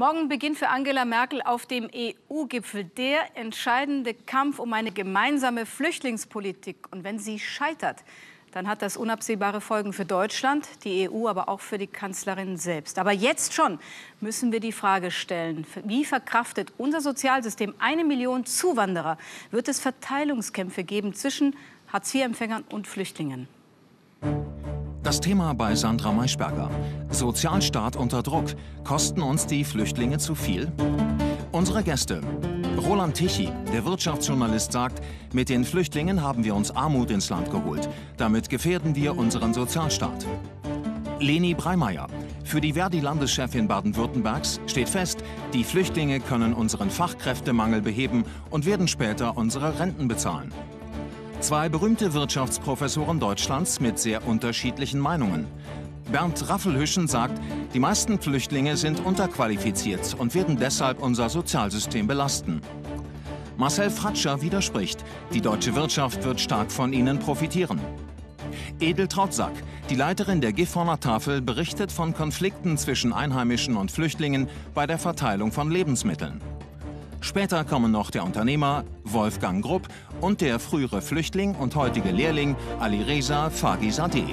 Morgen beginnt für Angela Merkel auf dem EU-Gipfel der entscheidende Kampf um eine gemeinsame Flüchtlingspolitik. Und wenn sie scheitert, dann hat das unabsehbare Folgen für Deutschland, die EU, aber auch für die Kanzlerin selbst. Aber jetzt schon müssen wir die Frage stellen, wie verkraftet unser Sozialsystem 1 Million Zuwanderer? Wird es Verteilungskämpfe geben zwischen Hartz-IV-Empfängern und Flüchtlingen? Das Thema bei Sandra Maischberger. Sozialstaat unter Druck. Kosten uns die Flüchtlinge zu viel? Unsere Gäste. Roland Tichy, der Wirtschaftsjournalist, sagt, mit den Flüchtlingen haben wir uns Armut ins Land geholt. Damit gefährden wir unseren Sozialstaat. Leni Breimeyer. Für die Verdi-Landeschefin Baden-Württembergs steht fest, die Flüchtlinge können unseren Fachkräftemangel beheben und werden später unsere Renten bezahlen. Zwei berühmte Wirtschaftsprofessoren Deutschlands mit sehr unterschiedlichen Meinungen. Bernd Raffelhüschen sagt, die meisten Flüchtlinge sind unterqualifiziert und werden deshalb unser Sozialsystem belasten. Marcel Fratscher widerspricht, die deutsche Wirtschaft wird stark von ihnen profitieren. Edeltraud Sack, die Leiterin der Gifhorner Tafel, berichtet von Konflikten zwischen Einheimischen und Flüchtlingen bei der Verteilung von Lebensmitteln. Später kommen noch der Unternehmer Wolfgang Grupp und der frühere Flüchtling und heutige Lehrling Alireza Fagizadeh.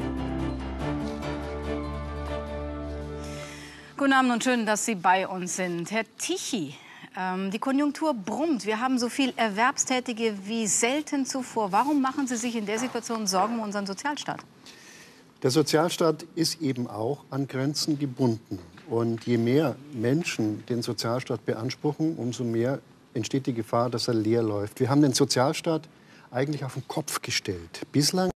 Guten Abend und schön, dass Sie bei uns sind. Herr Tichy, die Konjunktur brummt. Wir haben so viel Erwerbstätige wie selten zuvor. Warum machen Sie sich in der Situation Sorgen um unseren Sozialstaat? Der Sozialstaat ist eben auch an Grenzen gebunden. Und je mehr Menschen den Sozialstaat beanspruchen, umso mehr entsteht die Gefahr, dass er leer läuft. Wir haben den Sozialstaat eigentlich auf den Kopf gestellt. Bislang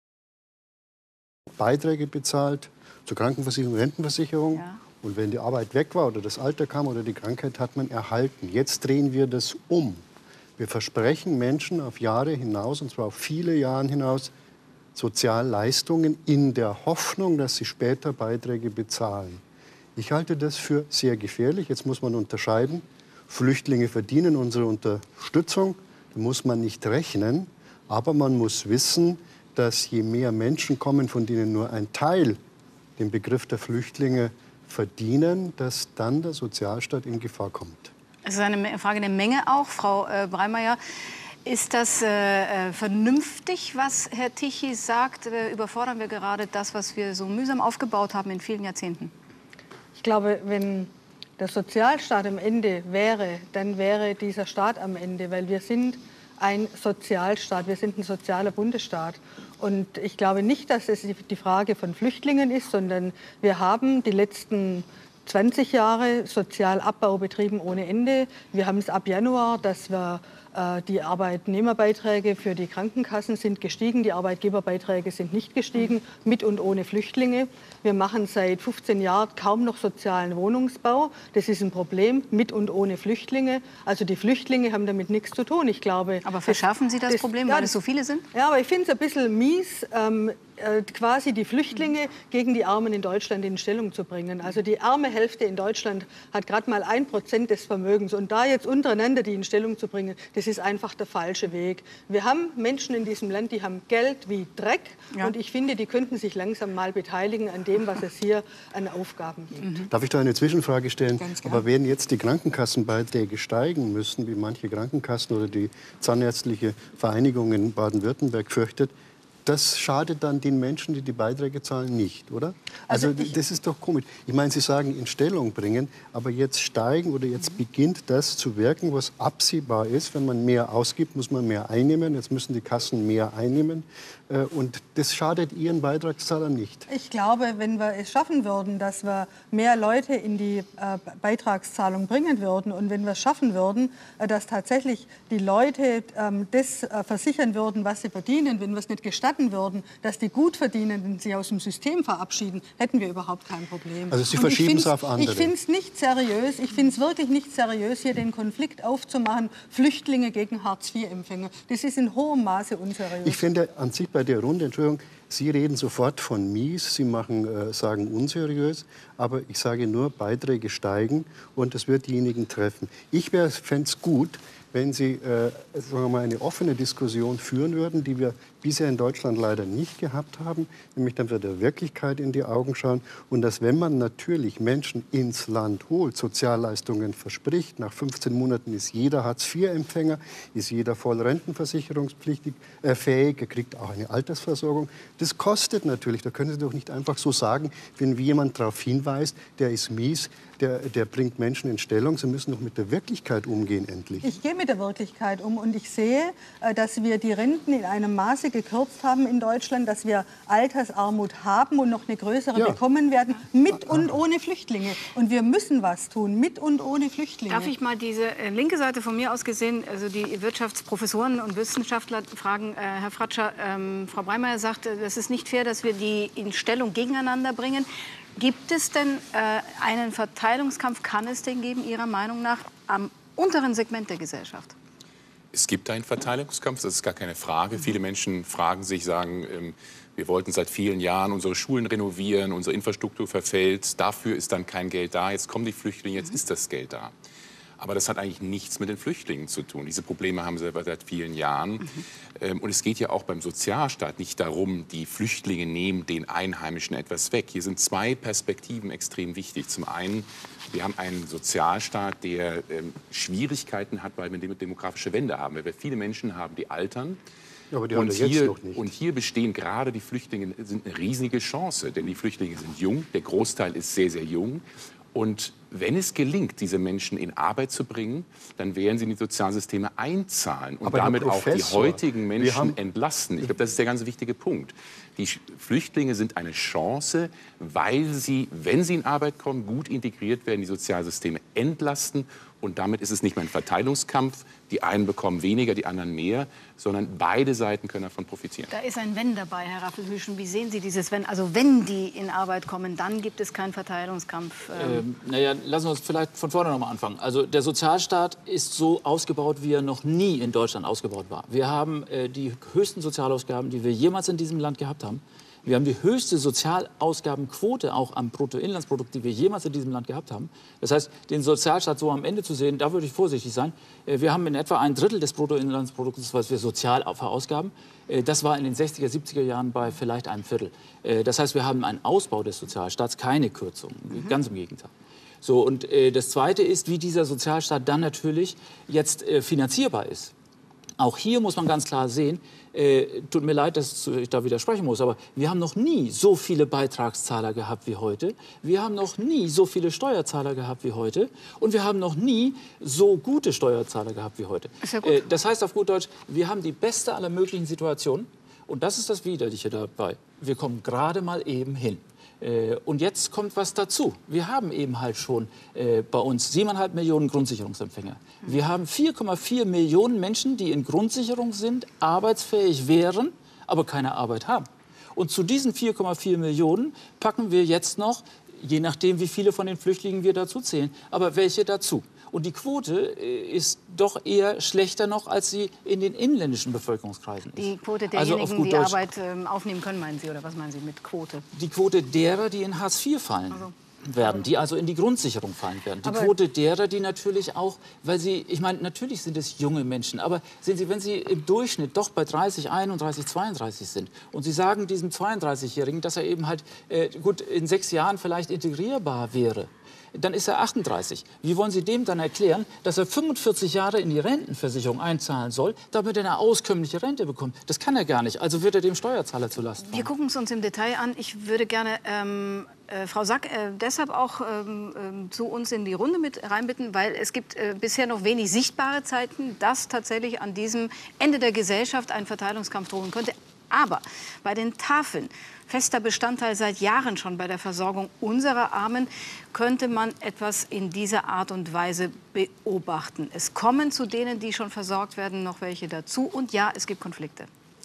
Beiträge bezahlt zur Krankenversicherung, Rentenversicherung. Ja. Und wenn die Arbeit weg war oder das Alter kam oder die Krankheit, hat man erhalten. Jetzt drehen wir das um. Wir versprechen Menschen auf Jahre hinaus, und zwar auf viele Jahre hinaus, Sozialleistungen in der Hoffnung, dass sie später Beiträge bezahlen. Ich halte das für sehr gefährlich. Jetzt muss man unterscheiden. Flüchtlinge verdienen unsere Unterstützung. Da muss man nicht rechnen. Aber man muss wissen, dass je mehr Menschen kommen, von denen nur ein Teil den Begriff der Flüchtlinge verdienen, dass dann der Sozialstaat in Gefahr kommt. Es ist eine Frage der Menge auch, Frau Breimeyer. Ist das vernünftig, was Herr Tichy sagt? Überfordern wir gerade das, was wir so mühsam aufgebaut haben in vielen Jahrzehnten? Ich glaube, wenn der Sozialstaat am Ende wäre, dann wäre dieser Staat am Ende, weil wir sind ein Sozialstaat, wir sind ein sozialer Bundesstaat. Und ich glaube nicht, dass es die Frage von Flüchtlingen ist, sondern wir haben die letzten 20 Jahre Sozialabbau betrieben ohne Ende. Wir haben es ab Januar, dass wir die Arbeitnehmerbeiträge für die Krankenkassen sind gestiegen, die Arbeitgeberbeiträge sind nicht gestiegen, mit und ohne Flüchtlinge. Wir machen seit 15 Jahren kaum noch sozialen Wohnungsbau. Das ist ein Problem, mit und ohne Flüchtlinge. Also die Flüchtlinge haben damit nichts zu tun, ich glaube. Aber verschärfen Sie das Problem, weil es so viele sind? Ja, aber ich finde es ein bisschen mies, quasi die Flüchtlinge gegen die Armen in Deutschland in Stellung zu bringen. Also die arme Hälfte in Deutschland hat gerade mal 1% des Vermögens. Und da jetzt untereinander die in Stellung zu bringen, das ist einfach der falsche Weg. Wir haben Menschen in diesem Land, die haben Geld wie Dreck. Ja. Und ich finde, die könnten sich langsam mal beteiligen an dem, was es hier an Aufgaben gibt. Darf ich da eine Zwischenfrage stellen? Ganz Aber wenn jetzt die Krankenkassenbeiträge steigen müssen, wie manche Krankenkassen oder die Zahnärztliche Vereinigung in Baden-Württemberg fürchtet, das schadet dann den Menschen, die die Beiträge zahlen, nicht, oder? Also das ist doch komisch. Ich meine, Sie sagen in Stellung bringen, aber jetzt steigen oder jetzt beginnt das zu wirken, was absehbar ist. Wenn man mehr ausgibt, muss man mehr einnehmen. Jetzt müssen die Kassen mehr einnehmen. Und das schadet Ihren Beitragszahlern nicht. Ich glaube, wenn wir es schaffen würden, dass wir mehr Leute in die Beitragszahlung bringen würden und wenn wir es schaffen würden, dass tatsächlich die Leute das versichern würden, was sie verdienen, wenn wir es nicht gestatten würden, dass die Gutverdienenden sich aus dem System verabschieden, hätten wir überhaupt kein Problem. Also Sie verschieben es auf andere. Ich finde es nicht seriös, ich finde es wirklich nicht seriös, hier den Konflikt aufzumachen, Flüchtlinge gegen Hartz-IV-Empfänger. Das ist in hohem Maße unseriös. Ich finde an sich bei der Runde, Entschuldigung, Sie reden sofort von mies, Sie sagen unseriös, aber ich sage nur, Beiträge steigen und es wird diejenigen treffen. Ich fände es gut, wenn Sie sagen wir mal, eine offene Diskussion führen würden, die wir bisher in Deutschland leider nicht gehabt haben, nämlich dann wird der Wirklichkeit in die Augen schauen und dass, wenn man natürlich Menschen ins Land holt, Sozialleistungen verspricht, nach 15 Monaten ist jeder Hartz-IV-Empfänger, ist jeder voll rentenversicherungspflichtig, fähig, er kriegt auch eine Altersversorgung. Das kostet natürlich, da können Sie doch nicht einfach so sagen, wenn jemand darauf hinweist, der ist mies, der bringt Menschen in Stellung. Sie müssen doch mit der Wirklichkeit umgehen, endlich. Ich gehe mit der Wirklichkeit um und ich sehe, dass wir die Renten in einem Maße gekürzt haben in Deutschland, dass wir Altersarmut haben und noch eine größere bekommen werden, mit und ohne Flüchtlinge. Und wir müssen was tun, mit und ohne Flüchtlinge. Darf ich mal diese linke Seite von mir aus gesehen, also die Wirtschaftsprofessoren und Wissenschaftler fragen, Herr Fratscher, Frau Breimeyer sagt, das ist nicht fair, dass wir die in Stellung gegeneinander bringen. Gibt es denn einen Verteilungskampf, kann es den geben, Ihrer Meinung nach, am unteren Segment der Gesellschaft? Es gibt einen Verteilungskampf, das ist gar keine Frage. Viele Menschen fragen sich, sagen, wir wollten seit vielen Jahren unsere Schulen renovieren, unsere Infrastruktur verfällt, dafür ist dann kein Geld da, jetzt kommen die Flüchtlinge, jetzt ist das Geld da. Aber das hat eigentlich nichts mit den Flüchtlingen zu tun. Diese Probleme haben sie seit vielen Jahren. Und es geht ja auch beim Sozialstaat nicht darum, die Flüchtlinge nehmen den Einheimischen etwas weg. Hier sind zwei Perspektiven extrem wichtig. Zum einen, wir haben einen Sozialstaat, der Schwierigkeiten hat, weil wir eine demografische Wende haben. Weil wir viele Menschen haben, die altern. Ja, aber die haben wir jetzt noch nicht. Und hier bestehen gerade die Flüchtlinge, sind eine riesige Chance. Denn die Flüchtlinge sind jung, der Großteil ist sehr, sehr jung. Und wenn es gelingt, diese Menschen in Arbeit zu bringen, dann werden sie in die Sozialsysteme einzahlen und damit auch die heutigen Menschen entlasten. Ich glaube, das ist der ganz wichtige Punkt. Die Flüchtlinge sind eine Chance, weil sie, wenn sie in Arbeit kommen, gut integriert werden, die Sozialsysteme entlasten. Und damit ist es nicht mehr ein Verteilungskampf, die einen bekommen weniger, die anderen mehr, sondern beide Seiten können davon profitieren. Da ist ein Wenn dabei, Herr Raffelhüschen. Wie sehen Sie dieses Wenn? Also wenn die in Arbeit kommen, dann gibt es keinen Verteilungskampf. Naja, lassen wir uns vielleicht von vorne noch mal anfangen. Also der Sozialstaat ist so ausgebaut, wie er noch nie in Deutschland ausgebaut war. Wir haben die höchsten Sozialausgaben, die wir jemals in diesem Land gehabt haben. Wir haben die höchste Sozialausgabenquote auch am Bruttoinlandsprodukt, die wir jemals in diesem Land gehabt haben. Das heißt, den Sozialstaat so am Ende zu sehen, da würde ich vorsichtig sein. Wir haben in etwa 1/3 des Bruttoinlandsproduktes, was wir sozial verausgaben. Das war in den 60er, 70er Jahren bei vielleicht 1/4. Das heißt, wir haben einen Ausbau des Sozialstaats, keine Kürzung, ganz im Gegenteil. So, und das Zweite ist, wie dieser Sozialstaat dann natürlich jetzt finanzierbar ist. Auch hier muss man ganz klar sehen, tut mir leid, dass ich da widersprechen muss, aber wir haben noch nie so viele Beitragszahler gehabt wie heute. Wir haben noch nie so viele Steuerzahler gehabt wie heute. Und wir haben noch nie so gute Steuerzahler gehabt wie heute. Ist ja gut. Das heißt auf gut Deutsch, wir haben die beste aller möglichen Situationen. Und das ist das Widerliche dabei. Wir kommen gerade mal eben hin. Und jetzt kommt was dazu. Wir haben eben halt schon bei uns 7,5 Millionen Grundsicherungsempfänger. Wir haben 4,4 Millionen Menschen, die in Grundsicherung sind, arbeitsfähig wären, aber keine Arbeit haben. Und zu diesen 4,4 Millionen packen wir jetzt noch, je nachdem, wie viele von den Flüchtlingen wir dazu zählen, aber welche dazu. Und die Quote ist doch eher schlechter noch, als sie in den inländischen Bevölkerungskreisen ist. Die Quote derjenigen, die Arbeit aufnehmen können, meinen Sie? Oder was meinen Sie mit Quote? Die Quote derer, die in Hartz IV fallen werden, die also in die Grundsicherung fallen werden. Die Quote derer, die natürlich auch, weil sie, ich meine, natürlich sind es junge Menschen, aber sehen Sie, wenn Sie im Durchschnitt doch bei 30, 31, 32 sind und Sie sagen diesem 32-Jährigen, dass er eben halt gut in 6 Jahren vielleicht integrierbar wäre, dann ist er 38. Wie wollen Sie dem dann erklären, dass er 45 Jahre in die Rentenversicherung einzahlen soll, damit er eine auskömmliche Rente bekommt? Das kann er gar nicht. Also wird er dem Steuerzahler zur Last fallen. Wir gucken es uns im Detail an. Ich würde gerne Frau Sack deshalb auch zu uns in die Runde mit reinbitten, weil es gibt bisher noch wenig sichtbare Zeiten, dass tatsächlich an diesem Ende der Gesellschaft ein Verteilungskampf drohen könnte. Aber bei den Tafeln, fester Bestandteil seit Jahren schon bei der Versorgung unserer Armen, könnte man etwas in dieser Art und Weise beobachten. Es kommen zu denen, die schon versorgt werden, noch welche dazu. Und ja, es gibt Konflikte.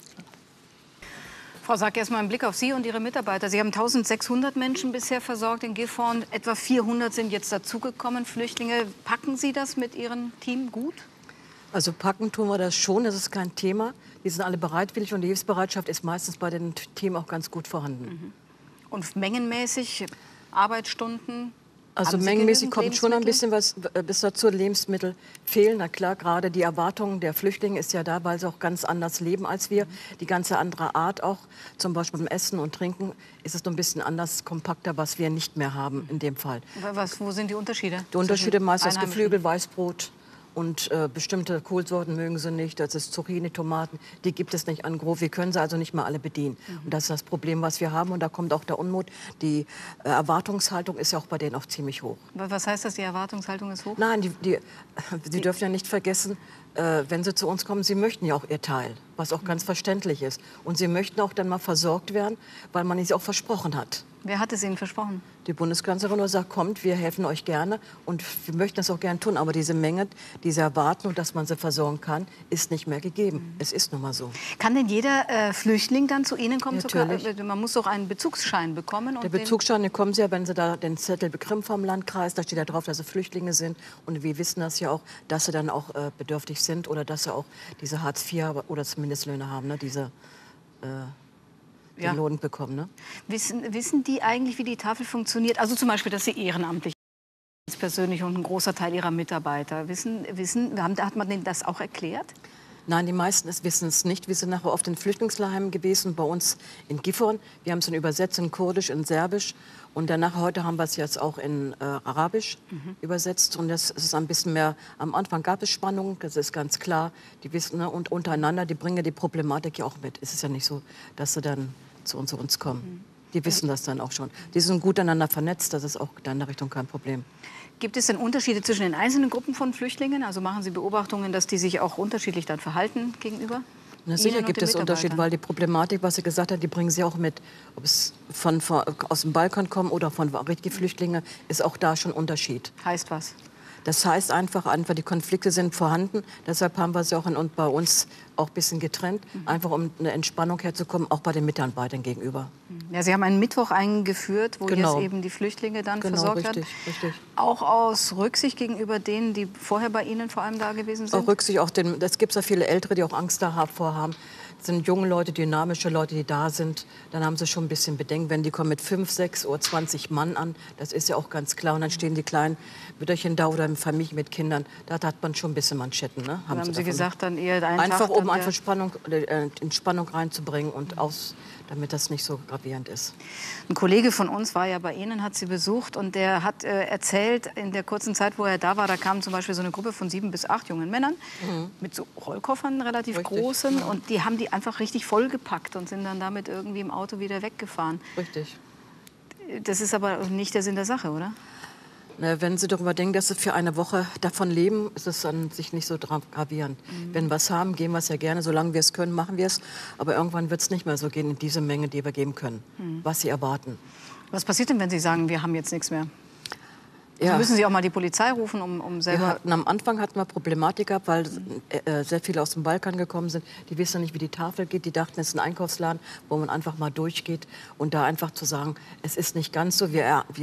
Frau Sack, erst mal einen Blick auf Sie und Ihre Mitarbeiter. Sie haben 1600 Menschen bisher versorgt in Gifhorn. Etwa 400 sind jetzt dazugekommen, Flüchtlinge. Packen Sie das mit Ihrem Team gut? Also packen tun wir das schon, das ist kein Thema. Die sind alle bereitwillig und die Hilfsbereitschaft ist meistens bei den Teams auch ganz gut vorhanden. Und mengenmäßig, Arbeitsstunden? Also mengenmäßig kommt schon ein bisschen was bis dazu. Lebensmittel fehlen. Na klar, gerade die Erwartung der Flüchtlinge ist ja da, weil sie auch ganz anders leben als wir. Die ganze andere Art auch, zum Beispiel beim Essen und Trinken, ist es noch ein bisschen anders, kompakter, was wir nicht mehr haben in dem Fall. Wo sind die Unterschiede? Die Unterschiede meist das Geflügel, Weißbrot. Und bestimmte Kohlsorten mögen sie nicht, das ist Zucchini, Tomaten, die gibt es nicht an Gros. Wir können sie also nicht mal alle bedienen. Und das ist das Problem, was wir haben. Und da kommt auch der Unmut. Die Erwartungshaltung ist ja auch bei denen auch ziemlich hoch. Was heißt das, die Erwartungshaltung ist hoch? Nein, Sie dürfen ja nicht vergessen, wenn sie zu uns kommen, sie möchten ja auch ihr Teil, was auch ganz verständlich ist. Und sie möchten auch dann mal versorgt werden, weil man es auch versprochen hat. Wer hat es Ihnen versprochen? Die Bundeskanzlerin nur sagt, kommt, wir helfen euch gerne und wir möchten das auch gerne tun. Aber diese Menge, diese Erwartung, dass man sie versorgen kann, ist nicht mehr gegeben. Es ist nun mal so. Kann denn jeder Flüchtling dann zu Ihnen kommen? Natürlich. Man muss doch einen Bezugsschein bekommen. Der Bezugsschein, den kommen Sie ja, wenn Sie da den Zettel bekommen vom Landkreis. Da steht ja drauf, dass Sie Flüchtlinge sind. Und wir wissen das ja auch, dass Sie dann auch bedürftig sind oder dass Sie auch diese Hartz IV oder zumindest Löhne haben, ne? Diese den Lohn bekommen. Ne? Wissen die eigentlich, wie die Tafel funktioniert? Also zum Beispiel, dass sie ehrenamtlich sind, persönlich und ein großer Teil ihrer Mitarbeiter. Hat man denen das auch erklärt? Nein, die meisten wissen es nicht. Wir sind nachher oft in Flüchtlingslaheimen gewesen, bei uns in Gifhorn. Wir haben es dann übersetzt in Kurdisch, in Serbisch. Und danach, heute haben wir es jetzt auch in Arabisch übersetzt. Und das ist ein bisschen mehr, am Anfang gab es Spannungen, das ist ganz klar. Die wissen, ne, und untereinander, die bringen die Problematik ja auch mit. Es ist ja nicht so, dass sie dann zu uns kommen. Die wissen das dann auch schon. Die sind gut einander vernetzt, das ist auch in deiner Richtung kein Problem. Gibt es denn Unterschiede zwischen den einzelnen Gruppen von Flüchtlingen? Also machen Sie Beobachtungen, dass die sich auch unterschiedlich dann verhalten gegenüber? Na, sicher gibt es Unterschiede, weil die Problematik, was Sie gesagt haben, die bringen Sie auch mit. Ob es aus dem Balkan kommen oder von richtigen Flüchtlingen, ist auch da schon Unterschied. Heißt was? Das heißt einfach, die Konflikte sind vorhanden. Deshalb haben wir sie auch bei uns auch ein bisschen getrennt, einfach um eine Entspannung herzukommen, auch bei den Mitarbeitern gegenüber. Ja, Sie haben einen Mittwoch eingeführt, wo jetzt eben die Flüchtlinge dann versorgt werden. Richtig. Auch aus Rücksicht gegenüber denen, die vorher bei Ihnen vor allem da gewesen sind? Auch Rücksicht, es gibt ja viele Ältere, die auch Angst davor haben. Es sind junge Leute, dynamische Leute, die da sind. Dann haben sie schon ein bisschen Bedenken, wenn die kommen mit 5, 6 oder 20 Mann an. Das ist ja auch ganz klar. Und dann stehen die kleinen Mütterchen da oder eine Familie mit Kindern. Da hat man schon ein bisschen Manschetten. Ne? Haben Sie gesagt, dann eher einen einfach, Tag, um einfach Entspannung reinzubringen und damit das nicht so gravierend ist. Ein Kollege von uns war ja bei Ihnen, hat Sie besucht und der hat erzählt, in der kurzen Zeit, wo er da war, da kam zum Beispiel so eine Gruppe von 7 bis 8 jungen Männern mit so Rollkoffern, relativ großen, und die haben die einfach richtig vollgepackt und sind dann damit irgendwie im Auto wieder weggefahren. Richtig. Das ist aber nicht der Sinn der Sache, oder? Wenn Sie darüber denken, dass Sie für eine Woche davon leben, ist es an sich nicht so gravierend. Wenn wir was haben, geben wir es ja gerne. Solange wir es können, machen wir es. Aber irgendwann wird es nicht mehr so gehen in diese Menge, die wir geben können, was Sie erwarten. Was passiert denn, wenn Sie sagen, wir haben jetzt nichts mehr? Also Ja. müssen Sie auch mal die Polizei rufen, um selber... Am Anfang hatten wir Problematik gehabt, weil sehr viele aus dem Balkan gekommen sind. Die wissen nicht, wie die Tafel geht. Die dachten, es ist ein Einkaufsladen, wo man einfach mal durchgeht. Und da einfach zu sagen, es ist nicht ganz so,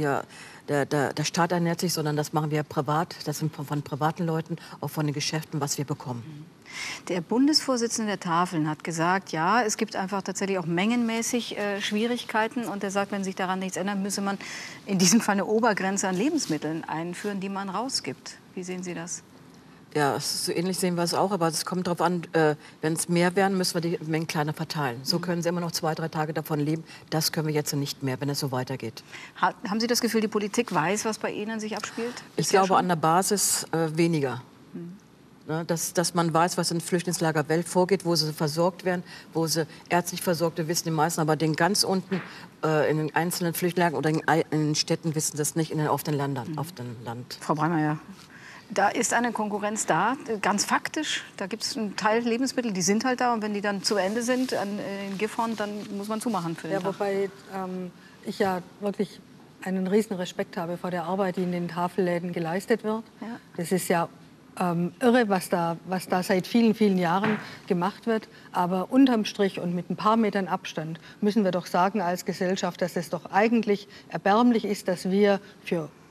der Staat ernährt sich, sondern das machen wir privat. Das sind von privaten Leuten, auch von den Geschäften, was wir bekommen. Der Bundesvorsitzende der Tafeln hat gesagt, ja, es gibt einfach tatsächlich auch mengenmäßig Schwierigkeiten. Und er sagt, wenn sich daran nichts ändert, müsse man in diesem Fall eine Obergrenze an Lebensmitteln einführen, die man rausgibt. Wie sehen Sie das? Ja, so ähnlich sehen wir es auch, aber es kommt darauf an, wenn es mehr werden, müssen wir die Mengen kleiner verteilen. So können Sie immer noch 2, 3 Tage davon leben. Das können wir jetzt nicht mehr, wenn es so weitergeht. Haben Sie das Gefühl, die Politik weiß, was bei Ihnen sich abspielt? Ich glaube, an der Basis weniger. Ne, dass man weiß, was in Flüchtlingslager Welt vorgeht, wo sie versorgt werden, wo sie ärztlich Versorgte wissen die meisten, aber den ganz unten in den einzelnen Flüchtlingslagern oder in den Städten wissen das nicht, auf den Ländern, auf dem Land. Frau Breimeyer, da ist eine Konkurrenz da, ganz faktisch. Da gibt es einen Teil Lebensmittel, die sind halt da. Und wenn die dann zu Ende sind in Gifhorn, dann muss man zumachen für den Tag. Wobei ich ja wirklich einen riesen Respekt habe vor der Arbeit, die in den Tafelläden geleistet wird. Ja. Das ist ja irre, was da seit vielen, vielen Jahren gemacht wird. Aber unterm Strich und mit ein paar Metern Abstand müssen wir doch sagen als Gesellschaft, dass es doch eigentlich erbärmlich ist, dass wir für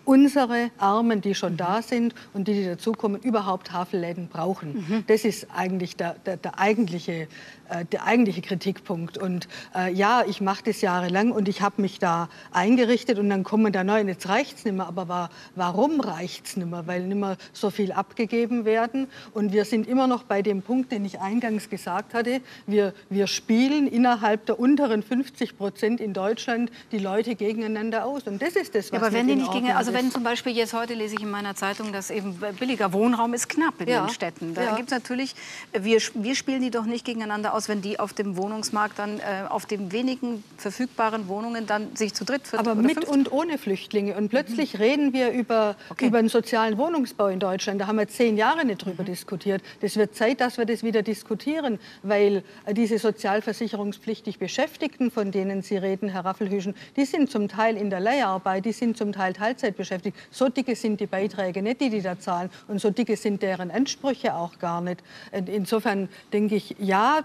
unsere Armen, die schon da sind und die dazukommen, überhaupt Tafelläden brauchen. Das ist eigentlich der eigentliche Kritikpunkt. Und ja, ich mache das jahrelang und ich habe mich da eingerichtet und dann kommen da neu, jetzt reicht es nicht mehr. Aber warum reicht es nicht mehr? Weil nicht mehr so viel abgegeben werden. Und wir sind immer noch bei dem Punkt, den ich eingangs gesagt hatte. Wir spielen innerhalb der unteren 50% in Deutschland die Leute gegeneinander aus. Und das ist das, was aber wenn die nicht gegen, also wenn zum Beispiel jetzt heute lese ich in meiner Zeitung, dass eben billiger Wohnraum ist knapp in den Städten. Da gibt es natürlich, wir spielen die doch nicht gegeneinander aus, wenn die auf dem Wohnungsmarkt dann auf den wenigen verfügbaren Wohnungen dann sich zu dritt aber mit und ohne Flüchtlinge. Und plötzlich reden wir über einen sozialen Wohnungsbau in Deutschland. Da haben wir 10 Jahre nicht drüber diskutiert. Das wird Zeit, dass wir das wieder diskutieren, weil diese sozialversicherungspflichtig Beschäftigten, von denen Sie reden, Herr Raffelhüschen, die sind zum Teil in der Leiharbeit, die sind zum Teil Teilzeit beschäftigt. So dicke sind die Beiträge nicht, die da zahlen. Und so dicke sind deren Ansprüche auch gar nicht. Insofern denke ich, ja,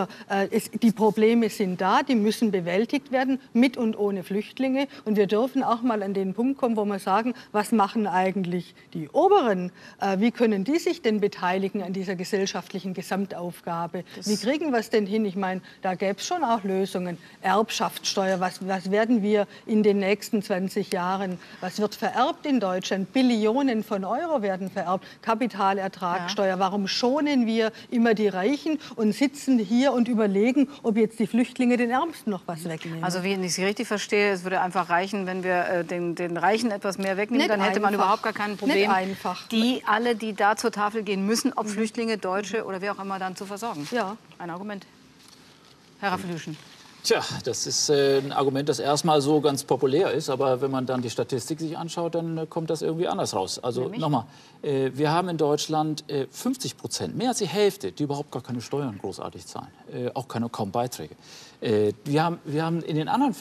die Probleme sind da, die müssen bewältigt werden, mit und ohne Flüchtlinge. Und wir dürfen auch mal an den Punkt kommen, wo wir sagen, was machen eigentlich die Oberen? Wie können die sich denn beteiligen an dieser gesellschaftlichen Gesamtaufgabe? Wie kriegen wir es denn hin? Ich meine, da gäbe es schon auch Lösungen. Erbschaftssteuer, was werden wir in den nächsten 20 Jahren, was wird vererbt in Deutschland? Billionen von Euro werden vererbt. Kapitalertragssteuer. Warum schonen wir immer die Reichen und sitzen hier und überlegen, ob jetzt die Flüchtlinge den Ärmsten noch was wegnehmen? Also wenn ich Sie richtig verstehe, es würde einfach reichen, wenn wir den Reichen etwas mehr wegnehmen, dann hätte man überhaupt gar kein Problem, die da zur Tafel gehen müssen, ob Flüchtlinge, Deutsche oder wer auch immer dann zu versorgen. Ja. Ein Argument. Herr Raffelhüschen. Tja, das ist ein Argument, das erstmal so ganz populär ist, aber wenn man dann die Statistik sich anschaut, dann kommt das irgendwie anders raus. Also nochmal, wir haben in Deutschland 50%, mehr als die Hälfte, die überhaupt gar keine Steuern großartig zahlen, auch kaum Beiträge. Wir haben in den anderen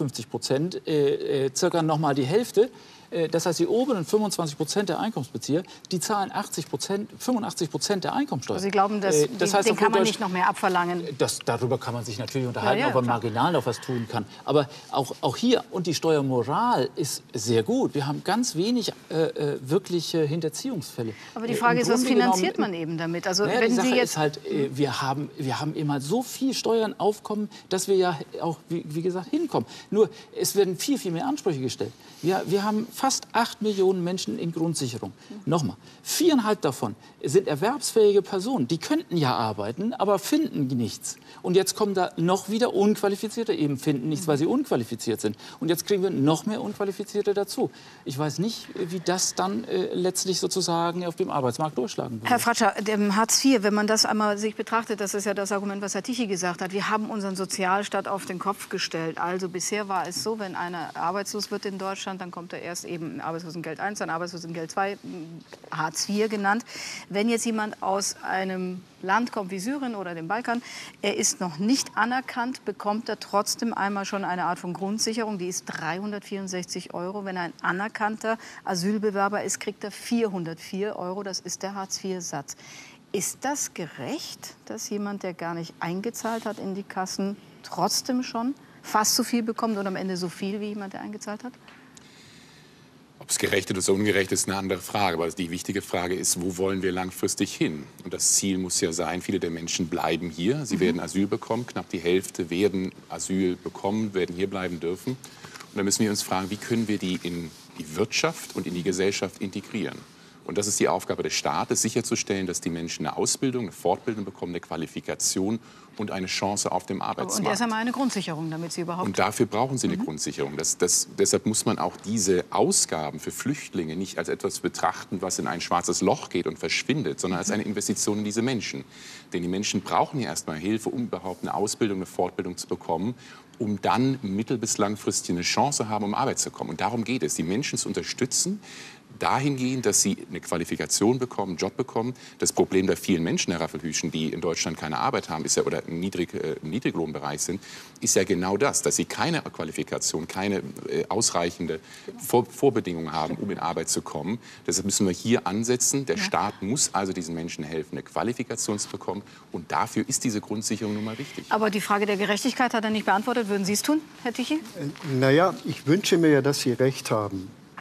50% circa nochmal die Hälfte. Das heißt, die oberen 25% der Einkommensbezieher, die zahlen 85% der Einkommensteuer. Also Sie glauben, das heißt, den kann man nicht noch mehr abverlangen? Darüber kann man sich natürlich unterhalten, ob man marginal noch was tun kann. Aber auch hier, und die Steuermoral ist sehr gut. Wir haben ganz wenig wirkliche Hinterziehungsfälle. Aber die Frage ist, was finanziert man eben damit? Also, wenn die Sache Sie jetzt ist halt, wir haben immer so viel Steuern aufkommen, dass wir ja auch, wie gesagt, hinkommen. Nur, es werden viel, viel mehr Ansprüche gestellt. Wir haben fast 8 Millionen Menschen in Grundsicherung. Nochmal, 4,5 davon sind erwerbsfähige Personen. Die könnten ja arbeiten, aber finden nichts. Und jetzt kommen da noch wieder Unqualifizierte, eben finden nichts, weil sie unqualifiziert sind. Und jetzt kriegen wir noch mehr Unqualifizierte dazu. Ich weiß nicht, wie das dann letztlich sozusagen auf dem Arbeitsmarkt durchschlagen wird. Herr Fratscher, dem Hartz IV, wenn man das einmal sich betrachtet, das ist ja das Argument, was Herr Tichy gesagt hat, wir haben unseren Sozialstaat auf den Kopf gestellt. Also bisher war es so, wenn einer arbeitslos wird in Deutschland, dann kommt er erst eben Arbeitslosengeld 1, dann Arbeitslosengeld 2, Hartz IV genannt. Wenn jetzt jemand aus einem Land kommt wie Syrien oder dem Balkan, er ist noch nicht anerkannt, bekommt er trotzdem einmal schon eine Art von Grundsicherung, die ist 364 €. Wenn er ein anerkannter Asylbewerber ist, kriegt er 404 €, das ist der Hartz-IV-Satz. Ist das gerecht, dass jemand, der gar nicht eingezahlt hat in die Kassen, trotzdem schon fast so viel bekommt und am Ende so viel wie jemand, der eingezahlt hat? Ob es gerecht oder so ungerecht ist, eine andere Frage. Aber die wichtige Frage ist, wo wollen wir langfristig hin? Und das Ziel muss ja sein, viele der Menschen bleiben hier. Sie werden Asyl bekommen. Knapp die Hälfte werden Asyl bekommen, werden hier bleiben dürfen. Und da müssen wir uns fragen, wie können wir die in die Wirtschaft und in die Gesellschaft integrieren? Und das ist die Aufgabe des Staates, sicherzustellen, dass die Menschen eine Ausbildung, eine Fortbildung bekommen, eine Qualifikation und eine Chance auf dem Arbeitsmarkt. Und erst einmal eine Grundsicherung, damit sie überhaupt... Und dafür brauchen sie eine Grundsicherung. Deshalb muss man auch diese Ausgaben für Flüchtlinge nicht als etwas betrachten, was in ein schwarzes Loch geht und verschwindet, sondern als eine Investition in diese Menschen. Denn die Menschen brauchen ja erstmal Hilfe, um überhaupt eine Ausbildung, eine Fortbildung zu bekommen, um dann mittel- bis langfristig eine Chance haben, um Arbeit zu kommen. Und darum geht es, die Menschen zu unterstützen, dahingehend, dass sie eine Qualifikation bekommen, einen Job bekommen. Das Problem der vielen Menschen, Herr Raffelhüschen, die in Deutschland keine Arbeit haben, ist ja, oder im Niedriglohnbereich sind, ist ja genau das, dass sie keine Qualifikation, keine ausreichende Vorbedingungen haben, um in Arbeit zu kommen. Deshalb müssen wir hier ansetzen. Der Staat muss also diesen Menschen helfen, eine Qualifikation zu bekommen. Und dafür ist diese Grundsicherung nun mal wichtig. Aber die Frage der Gerechtigkeit hat er nicht beantwortet. Würden Sie es tun, Herr Tichy? Naja, ich wünsche mir ja, dass Sie recht haben.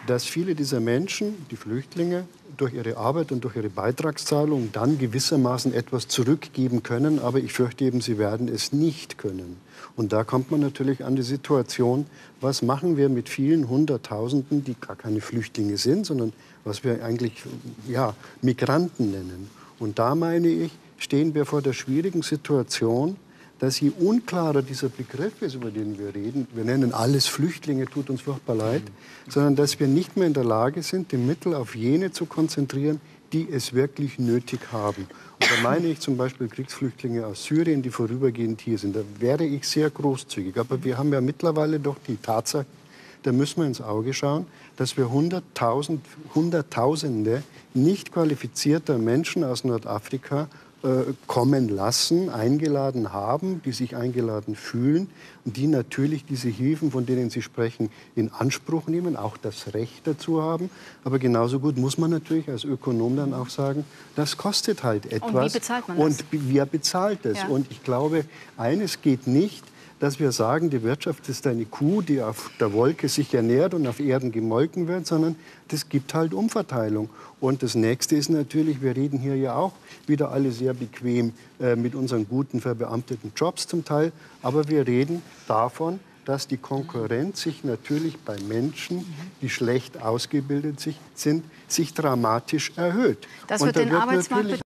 dass viele dieser Menschen, die Flüchtlinge, durch ihre Arbeit und durch ihre Beitragszahlung dann gewissermaßen etwas zurückgeben können. Aber ich fürchte eben, sie werden es nicht können. Und da kommt man natürlich an die Situation, was machen wir mit vielen Hunderttausenden, die gar keine Flüchtlinge sind, sondern was wir eigentlich Migranten nennen. Und da, meine ich, stehen wir vor der schwierigen Situation, dass je unklarer dieser Begriff ist, über den wir reden, wir nennen alles Flüchtlinge, tut uns furchtbar leid, sondern dass wir nicht mehr in der Lage sind, die Mittel auf jene zu konzentrieren, die es wirklich nötig haben. Und da meine ich zum Beispiel Kriegsflüchtlinge aus Syrien, die vorübergehend hier sind. Da wäre ich sehr großzügig. Aber wir haben ja mittlerweile doch die Tatsache, da müssen wir ins Auge schauen, dass wir Hunderttausende nicht qualifizierter Menschen aus Nordafrika kommen lassen, eingeladen haben, die sich eingeladen fühlen und die natürlich diese Hilfen, von denen Sie sprechen, in Anspruch nehmen, auch das Recht dazu haben. Aber genauso gut muss man natürlich als Ökonom dann auch sagen, das kostet halt etwas. Und wie bezahlt man das? Und wer bezahlt das? Ja. Und ich glaube, eines geht nicht, dass wir sagen, die Wirtschaft ist eine Kuh, die auf der Wolke sich ernährt und auf Erden gemolken wird, sondern das gibt halt Umverteilung. Und das Nächste ist natürlich, wir reden hier ja auch wieder alle sehr bequem mit unseren guten verbeamteten Jobs zum Teil, aber wir reden davon, dass die Konkurrenz sich natürlich bei Menschen, die schlecht ausgebildet sind, sich dramatisch erhöht. Das wird den Arbeitsmarkt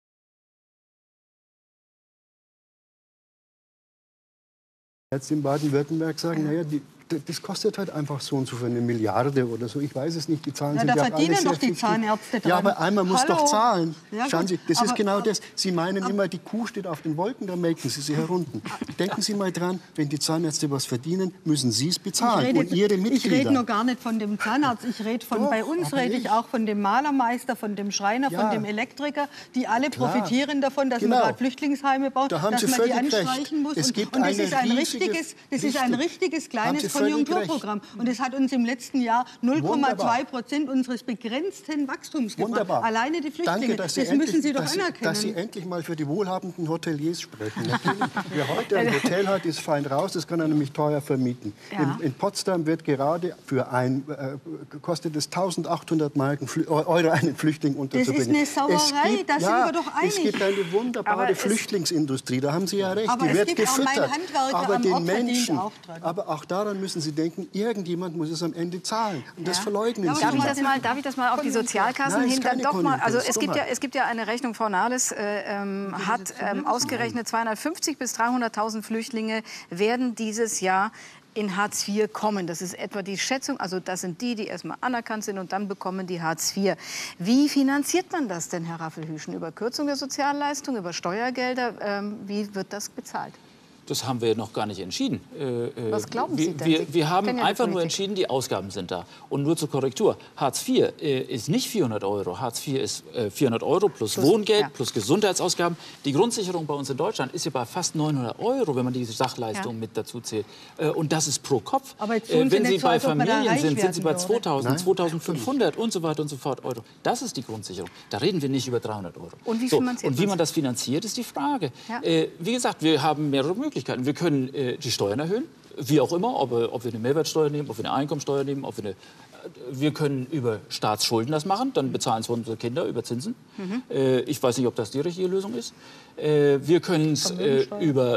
jetzt in Baden-Württemberg sagen, naja, das kostet halt einfach so und so für 1 Milliarde oder so. Ich weiß es nicht, die Zahlen sind ja da verdienen doch die Zahnärzte dran. Ja, aber einmal muss doch zahlen. Ja, schauen Sie, das ist genau das. Sie meinen immer, die Kuh steht auf den Wolken, da melken Sie sie herunter. Denken Sie mal dran, wenn die Zahnärzte was verdienen, müssen Sie es bezahlen und Ihre Mitglieder. Ich rede noch gar nicht von dem Zahnarzt. Ich rede bei uns rede ich auch von dem Malermeister, von dem Schreiner, von dem Elektriker, die alle profitieren davon, dass man gerade Flüchtlingsheime baut, dass man die anstreichen muss. Es gibt und das ist ein richtiges kleines Konjunkturprogramm. Und es hat uns im letzten Jahr 0,2% unseres begrenzten Wachstums gebracht. Wunderbar. Alleine die Flüchtlinge. Danke, das müssen Sie doch anerkennen. Dass Sie endlich mal für die wohlhabenden Hoteliers sprechen. Natürlich, wer heute ein Hotel hat, ist fein raus. Das kann er nämlich teuer vermieten. Ja. In Potsdam wird gerade kostet es 1.800 Euro, einen Flüchtling unterzubringen. Das ist eine Sauerei, da sind wir doch einig. Es gibt eine wunderbare Flüchtlingsindustrie, da haben Sie ja recht. Aber die wird gefüttert. Auch mein Handwerker aber am Ort Menschen, auch dran. aber auch daran müssen Sie denken, irgendjemand muss es am Ende zahlen. Und das verleugnen Sie. Darf ich das mal auf die Sozialkassen hin? Dann doch mal, also es gibt ja eine Rechnung, Frau Nahles hat ausgerechnet, 250.000 bis 300.000 Flüchtlinge werden dieses Jahr in Hartz IV kommen. Das ist etwa die Schätzung. Also das sind die erstmal anerkannt sind und dann bekommen die Hartz IV. Wie finanziert man das denn, Herr Raffelhüschen? Über Kürzung der Sozialleistungen, über Steuergelder? Wie wird das bezahlt? Das haben wir noch gar nicht entschieden. Was glauben Sie denn? Wir haben einfach nur entschieden, die Ausgaben sind da. Und nur zur Korrektur, Hartz IV ist nicht 400 Euro. Hartz IV ist 400 Euro plus Wohngeld, plus Gesundheitsausgaben. Die Grundsicherung bei uns in Deutschland ist ja bei fast 900 Euro, wenn man diese Sachleistung mit dazu zählt. Und das ist pro Kopf. Aber wenn Sie bei Familien sind Sie bei 2.000, 2.500 und so weiter und so fort Euro. Das ist die Grundsicherung. Da reden wir nicht über 300 Euro. Und wie man das finanziert, ist die Frage. Ja. Wie gesagt, wir haben mehrere Möglichkeiten. Wir können die Steuern erhöhen, wie auch immer, ob wir eine Mehrwertsteuer nehmen, ob wir eine Einkommensteuer nehmen, wir können über Staatsschulden das machen, dann bezahlen es unsere Kinder über Zinsen. Ich weiß nicht, ob das die richtige Lösung ist. Wir können es über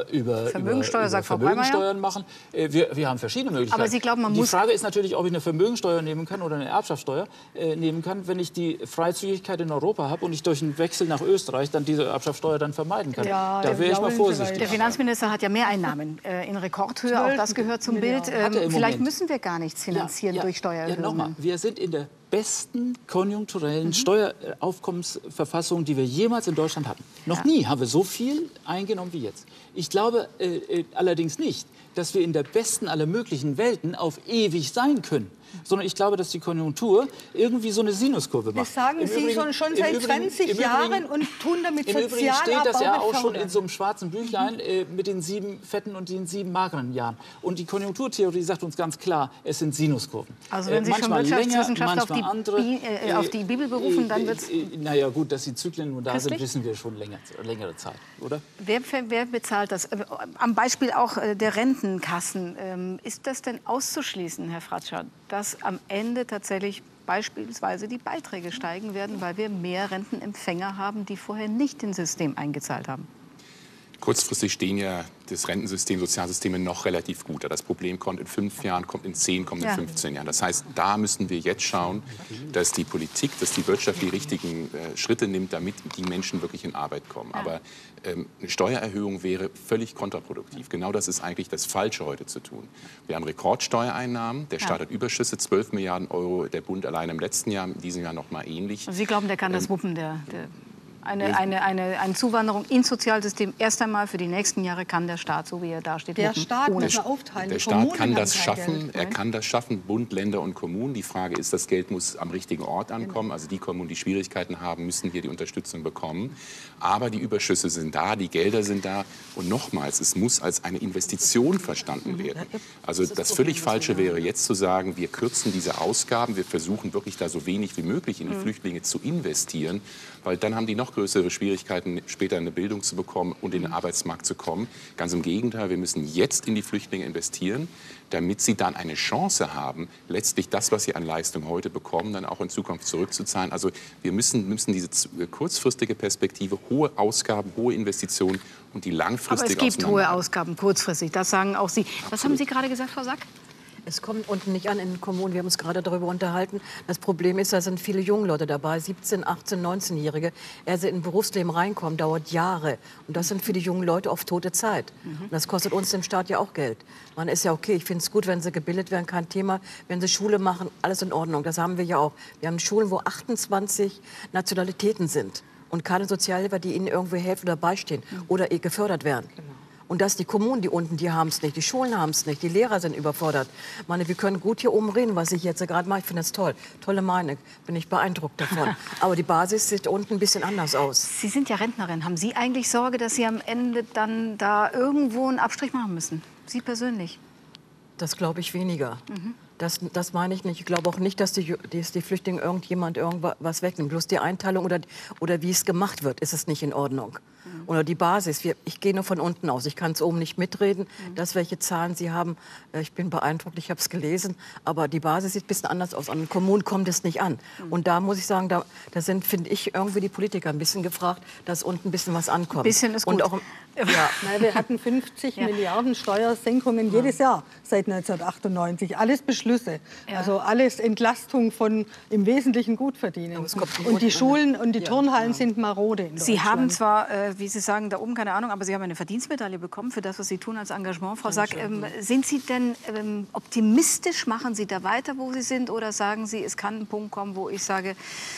Vermögensteuern machen. Wir haben verschiedene Möglichkeiten. Aber Sie glauben, die Frage ist natürlich, ob ich eine Vermögensteuer nehmen kann oder eine Erbschaftssteuer nehmen kann, wenn ich die Freizügigkeit in Europa habe und ich durch einen Wechsel nach Österreich dann diese Erbschaftssteuer dann vermeiden kann. Ja, da wäre ich mal vorsichtig. Der Finanzminister hat ja Mehreinnahmen in Rekordhöhe, auch das gehört zum Bild. Vielleicht müssen wir gar nichts finanzieren durch Steuererhöhungen. Wir sind in der besten konjunkturellen Steueraufkommensverfassung, die wir jemals in Deutschland hatten. Noch nie haben wir so viel eingenommen wie jetzt. Ich glaube allerdings nicht, dass wir in der besten aller möglichen Welten auf ewig sein können. Sondern ich glaube, dass die Konjunktur irgendwie so eine Sinuskurve macht. Das sagen Sie schon seit 20 Jahren und tun damit Sozialabbau. Im Übrigen steht das ja auch schon in so einem schwarzen Büchlein mit den 7 fetten und den 7 mageren Jahren. Und die Konjunkturtheorie sagt uns ganz klar, es sind Sinuskurven. Also wenn Sie schon Wirtschaftswissenschaft auf die Bibel berufen, dann wird es... Naja gut, dass die Zyklen nun da sind, wissen wir schon längere Zeit, oder? Wer bezahlt das? Am Beispiel auch der Rentenkassen. Ist das denn auszuschließen, Herr Fratscher, dass am Ende tatsächlich beispielsweise die Beiträge steigen werden, weil wir mehr Rentenempfänger haben, die vorher nicht ins System eingezahlt haben. Kurzfristig stehen ja das Rentensystem, Sozialsysteme noch relativ gut. Das Problem kommt in 5 Jahren, kommt in 10, kommt in 15 Jahren. Das heißt, da müssen wir jetzt schauen, dass die Politik, dass die Wirtschaft die richtigen Schritte nimmt, damit die Menschen wirklich in Arbeit kommen. Aber eine Steuererhöhung wäre völlig kontraproduktiv. Genau das ist eigentlich das Falsche heute zu tun. Wir haben Rekordsteuereinnahmen, der Staat hat Überschüsse, 12 Milliarden Euro, der Bund allein im letzten Jahr, in diesem Jahr noch mal ähnlich. Sie glauben, der kann das wuppen, eine Zuwanderung ins Sozialsystem erst einmal für die nächsten Jahre kann der Staat, so wie er da steht, der Staat muss aufteilen. Der Staat kann das schaffen. Er kann das schaffen, Bund, Länder und Kommunen. Die Frage ist, das Geld muss am richtigen Ort ankommen. Also die Kommunen, die Schwierigkeiten haben, müssen hier die Unterstützung bekommen. Aber die Überschüsse sind da, die Gelder sind da. Und nochmals, es muss als eine Investition verstanden werden. Also das völlig Falsche wäre jetzt zu sagen, wir kürzen diese Ausgaben, wir versuchen wirklich da so wenig wie möglich in die Flüchtlinge zu investieren, weil dann haben die noch größere Schwierigkeiten, später eine Bildung zu bekommen und in den Arbeitsmarkt zu kommen. Ganz im Gegenteil, wir müssen jetzt in die Flüchtlinge investieren, damit sie dann eine Chance haben, letztlich das, was sie an Leistung heute bekommen, dann auch in Zukunft zurückzuzahlen. Also wir müssen diese kurzfristige Perspektive, hohe Ausgaben, hohe Investitionen und die langfristige. Aber es gibt hohe Ausgaben kurzfristig, das sagen auch Sie. Was haben Sie gerade gesagt, Frau Sack? Es kommt unten nicht an in den Kommunen. Wir haben uns gerade darüber unterhalten. Das Problem ist, da sind viele junge Leute dabei, 17, 18, 19-Jährige. Erst in ein Berufsleben reinkommen, dauert Jahre. Und das sind für die jungen Leute oft tote Zeit. Und das kostet uns im Staat ja auch Geld. Man ist ja okay, ich finde es gut, wenn sie gebildet werden, kein Thema. Wenn sie Schule machen, alles in Ordnung. Das haben wir ja auch. Wir haben Schulen, wo 28 Nationalitäten sind. Und keine Sozialhilfe, die ihnen irgendwo helfen oder beistehen oder gefördert werden. Und dass die Kommunen, die unten, die haben es nicht, die Schulen haben es nicht, die Lehrer sind überfordert. Ich meine, wir können gut hier oben reden, was ich jetzt gerade mache. Ich finde das toll. Tolle Meinung, bin ich beeindruckt davon. Aber die Basis sieht unten ein bisschen anders aus. Sie sind ja Rentnerin. Haben Sie eigentlich Sorge, dass Sie am Ende dann da irgendwo einen Abstrich machen müssen? Sie persönlich? Das glaube ich weniger. Das meine ich nicht. Ich glaube auch nicht, dass die Flüchtlinge irgendjemand irgendwas wegnimmt. Bloß die Einteilung oder wie es gemacht wird, ist es nicht in Ordnung. Oder die Basis. Ich gehe nur von unten aus. Ich kann es oben nicht mitreden. Das, welche Zahlen Sie haben, ich bin beeindruckt, ich habe es gelesen. Aber die Basis sieht ein bisschen anders aus. An den Kommunen kommt es nicht an. Und da muss ich sagen, da sind, finde ich, irgendwie die Politiker ein bisschen gefragt, dass unten ein bisschen was ankommt. Ein bisschen ist gut. Und auch, Nein, wir hatten 50 Milliarden Steuersenkungen jedes Jahr seit 1998. Alles Beschlüsse. Also alles Entlastung von im Wesentlichen Gutverdienern. Und die Schulen und die Turnhallen sind marode in Deutschland. Sie haben zwar, wie Sie sagen, da oben keine Ahnung, aber Sie haben eine Verdienstmedaille bekommen für das, was Sie tun als Engagement. Frau Sack, sind Sie denn optimistisch? Machen Sie da weiter, wo Sie sind? Oder sagen Sie, es kann ein Punkt kommen, wo ich sage,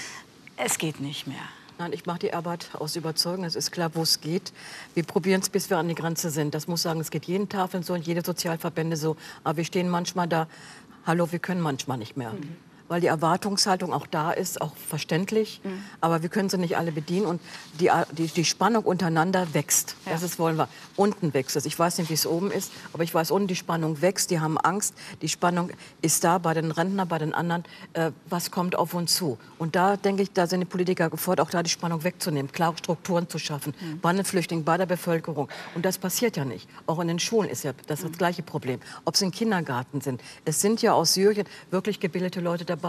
es geht nicht mehr? Nein, ich mache die Arbeit aus Überzeugung. Es ist klar, wo es geht. Wir probieren es, bis wir an die Grenze sind. Das muss sagen, es geht jeden Tafeln so und jede Sozialverbände so. Aber wir stehen manchmal da, hallo, wir können manchmal nicht mehr. Weil die Erwartungshaltung auch da ist, auch verständlich. Aber wir können sie nicht alle bedienen. Und die Spannung untereinander wächst. Das ist, wollen wir. Unten wächst es. Ich weiß nicht, wie es oben ist, aber ich weiß, unten die Spannung wächst. Die haben Angst. Die Spannung ist da bei den Rentnern, bei den anderen. Was kommt auf uns zu? Und da, denke ich, da sind die Politiker gefordert, auch da die Spannung wegzunehmen, klare Strukturen zu schaffen. Bei den Flüchtlingen, bei der Bevölkerung. Und das passiert ja nicht. Auch in den Schulen ist ja das gleiche Problem. Ob es im Kindergarten sind. Es sind ja aus Syrien wirklich gebildete Leute dabei.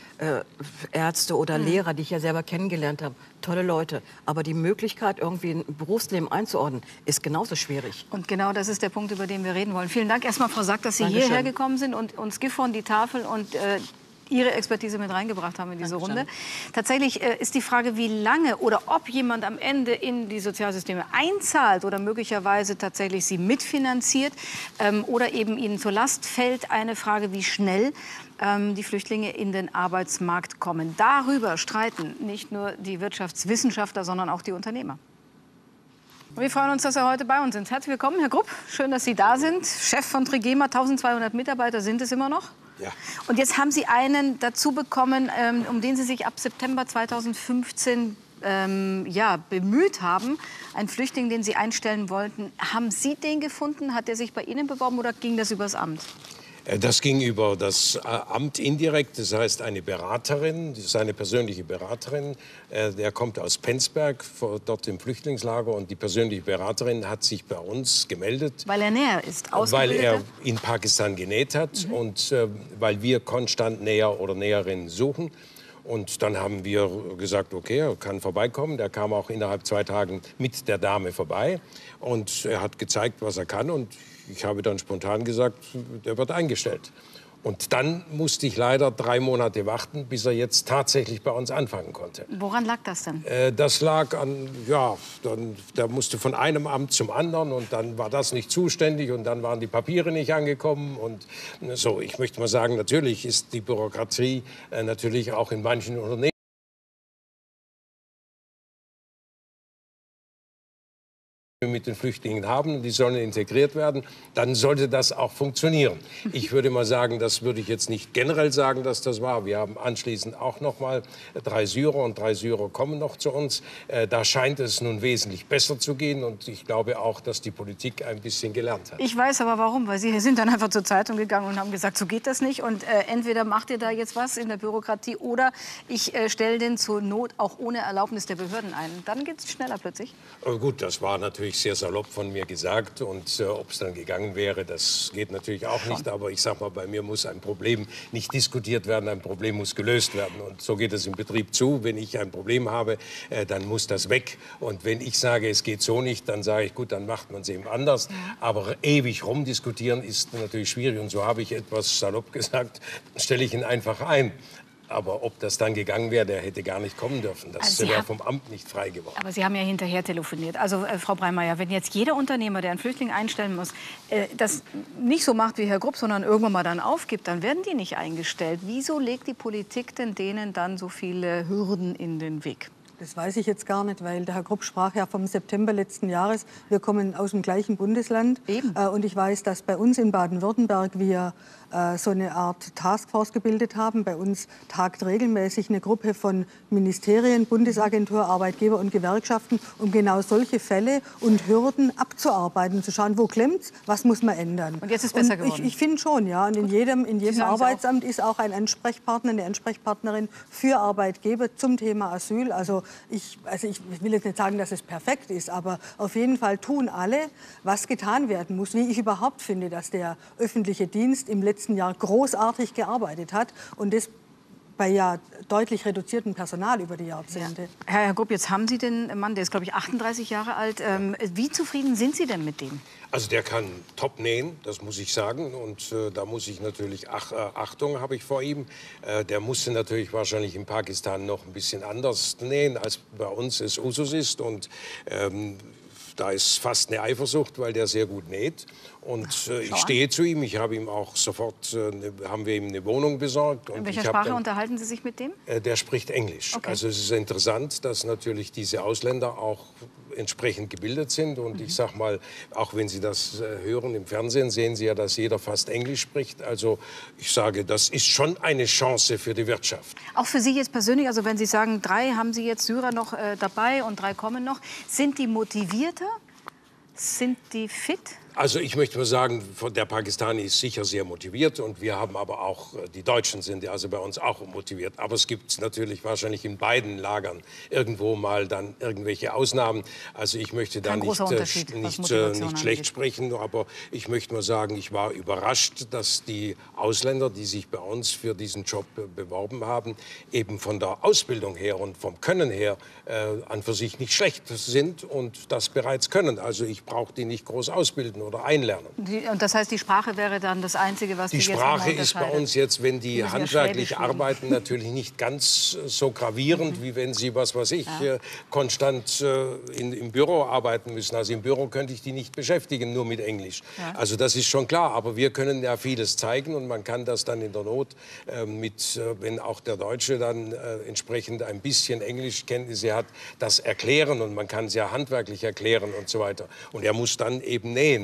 Ärzte oder Lehrer, die ich ja selber kennengelernt habe. Tolle Leute. Aber die Möglichkeit, irgendwie ein Berufsleben einzuordnen, ist genauso schwierig. Und genau das ist der Punkt, über den wir reden wollen. Vielen Dank erstmal, Frau Sack, dass Sie hierher gekommen sind und uns Gifhorn, die Tafel und Ihre Expertise mit reingebracht haben in diese Runde. Tatsächlich ist die Frage, wie lange oder ob jemand am Ende in die Sozialsysteme einzahlt oder möglicherweise tatsächlich sie mitfinanziert oder eben ihnen zur Last fällt, eine Frage, wie schnell die Flüchtlinge in den Arbeitsmarkt kommen. Darüber streiten nicht nur die Wirtschaftswissenschaftler, sondern auch die Unternehmer. Wir freuen uns, dass Sie heute bei uns sind. Herzlich willkommen, Herr Grupp. Schön, dass Sie da sind. Chef von Trigema, 1200 Mitarbeiter sind es immer noch. Ja. Und jetzt haben Sie einen dazu bekommen, um den Sie sich ab September 2015 bemüht haben. Ein Flüchtling, den Sie einstellen wollten. Haben Sie den gefunden? Hat er sich bei Ihnen beworben oder ging das übers Amt? Das ging über das Amt indirekt, das heißt eine Beraterin, seine persönliche Beraterin, der kommt aus Penzberg, dort im Flüchtlingslager, und die persönliche Beraterin hat sich bei uns gemeldet. Weil er näher ist, weil er in Pakistan genäht hat und weil wir konstant Näher oder Näherinnen suchen. Und dann haben wir gesagt, okay, er kann vorbeikommen. Der kam auch innerhalb 2 Tagen mit der Dame vorbei und er hat gezeigt, was er kann, und ich habe dann spontan gesagt, der wird eingestellt. Und dann musste ich leider 3 Monate warten, bis er jetzt tatsächlich bei uns anfangen konnte. Woran lag das denn? Das lag an, ja, der musste von einem Amt zum anderen und dann war das nicht zuständig und dann waren die Papiere nicht angekommen und so. Ich möchte mal sagen, natürlich ist die Bürokratie natürlich auch in manchen Unternehmen mit den Flüchtlingen haben, die sollen integriert werden, dann sollte das auch funktionieren. Ich würde mal sagen, das würde ich jetzt nicht generell sagen, dass das war. Wir haben anschließend auch noch mal 3 Syrer und 3 Syrer kommen noch zu uns. Da scheint es nun wesentlich besser zu gehen und ich glaube auch, dass die Politik ein bisschen gelernt hat. Ich weiß aber warum, weil Sie sind dann einfach zur Zeitung gegangen und haben gesagt, so geht das nicht und entweder macht ihr da jetzt was in der Bürokratie oder ich stelle den zur Not auch ohne Erlaubnis der Behörden ein. Dann geht es schneller plötzlich. Gut, das war natürlich sehr salopp von mir gesagt und ob es dann gegangen wäre, das geht natürlich auch nicht. Aber ich sag mal, bei mir muss ein Problem nicht diskutiert werden, ein Problem muss gelöst werden. Und so geht es im Betrieb zu. Wenn ich ein Problem habe, dann muss das weg. Und wenn ich sage, es geht so nicht, dann sage ich, gut, dann macht man es eben anders. Aber ewig rumdiskutieren ist natürlich schwierig. Und so habe ich etwas salopp gesagt, stelle ich ihn einfach ein. Aber ob das dann gegangen wäre, der hätte gar nicht kommen dürfen. Das wäre vom Amt nicht frei geworden. Aber Sie haben ja hinterher telefoniert. Also, Frau Breimeyer, wenn jetzt jeder Unternehmer, der einen Flüchtling einstellen muss, das nicht so macht wie Herr Grupp, sondern irgendwann mal dann aufgibt, dann werden die nicht eingestellt. Wieso legt die Politik denn denen dann so viele Hürden in den Weg? Das weiß ich jetzt gar nicht, weil der Herr Grupp sprach ja vom September letzten Jahres. Wir kommen aus dem gleichen Bundesland. Eben. Und ich weiß, dass bei uns in Baden-Württemberg wir so eine Art Taskforce gebildet haben. Bei uns tagt regelmäßig eine Gruppe von Ministerien, Bundesagentur, Arbeitgeber und Gewerkschaften, um genau solche Fälle und Hürden abzuarbeiten und zu schauen, wo klemmt's, was muss man ändern. Und jetzt ist es besser geworden? Ich finde schon, ja. Und in jedem Arbeitsamt ist auch ein Ansprechpartner, eine Ansprechpartnerin für Arbeitgeber zum Thema Asyl. Also ich will jetzt nicht sagen, dass es perfekt ist, aber auf jeden Fall tun alle, was getan werden muss. Wie ich überhaupt finde, dass der öffentliche Dienst im letzten Jahr großartig gearbeitet hat und das bei ja deutlich reduziertem Personal über die Jahrzehnte. Ja. Herr Grupp, jetzt haben Sie den Mann, der ist, glaube ich, 38 Jahre alt. Wie zufrieden sind Sie denn mit dem? Also der kann top nähen, das muss ich sagen. Und da muss ich natürlich, Achtung habe ich vor ihm. Der musste natürlich wahrscheinlich in Pakistan noch ein bisschen anders nähen, als bei uns es Usus ist. Und da ist fast eine Eifersucht, weil der sehr gut näht. Und ich stehe zu ihm. Ich habe ihm auch sofort, haben wir ihm eine Wohnung besorgt. Und in welcher Sprache unterhalten Sie sich mit dem? Der spricht Englisch. Okay. Also es ist interessant, dass natürlich diese Ausländer auch entsprechend gebildet sind. Und ich sag mal, auch wenn Sie das hören im Fernsehen, sehen Sie ja, dass jeder fast Englisch spricht. Also ich sage, das ist schon eine Chance für die Wirtschaft. Auch für Sie jetzt persönlich, also wenn Sie sagen, 3 haben Sie jetzt Syrer noch dabei und 3 kommen noch, sind die motivierter? Sind die fit? Also ich möchte mal sagen, der Pakistani ist sicher sehr motiviert und wir haben aber auch, die Deutschen sind also bei uns auch motiviert. Aber es gibt natürlich wahrscheinlich in beiden Lagern irgendwo mal dann irgendwelche Ausnahmen. Also ich möchte da nicht schlecht sprechen, aber ich möchte mal sagen, ich war überrascht, dass die Ausländer, die sich bei uns für diesen Job beworben haben, eben von der Ausbildung her und vom Können her an für sich nicht schlecht sind und das bereits können. Also ich brauche die nicht groß ausbilden oder einlernen. Und das heißt, die Sprache wäre dann das Einzige, was die jetzt Sprache ist bei uns jetzt, wenn die handwerklich arbeiten, natürlich nicht ganz so gravierend, wie wenn sie, was weiß ich, konstant im Büro arbeiten müssen. Also im Büro könnte ich die nicht beschäftigen, nur mit Englisch. Ja. Also das ist schon klar. Aber wir können ja vieles zeigen und man kann das dann in der Not wenn auch der Deutsche dann entsprechend ein bisschen Englischkenntnisse hat, das erklären und man kann es ja handwerklich erklären und so weiter. Und er muss dann eben nähen.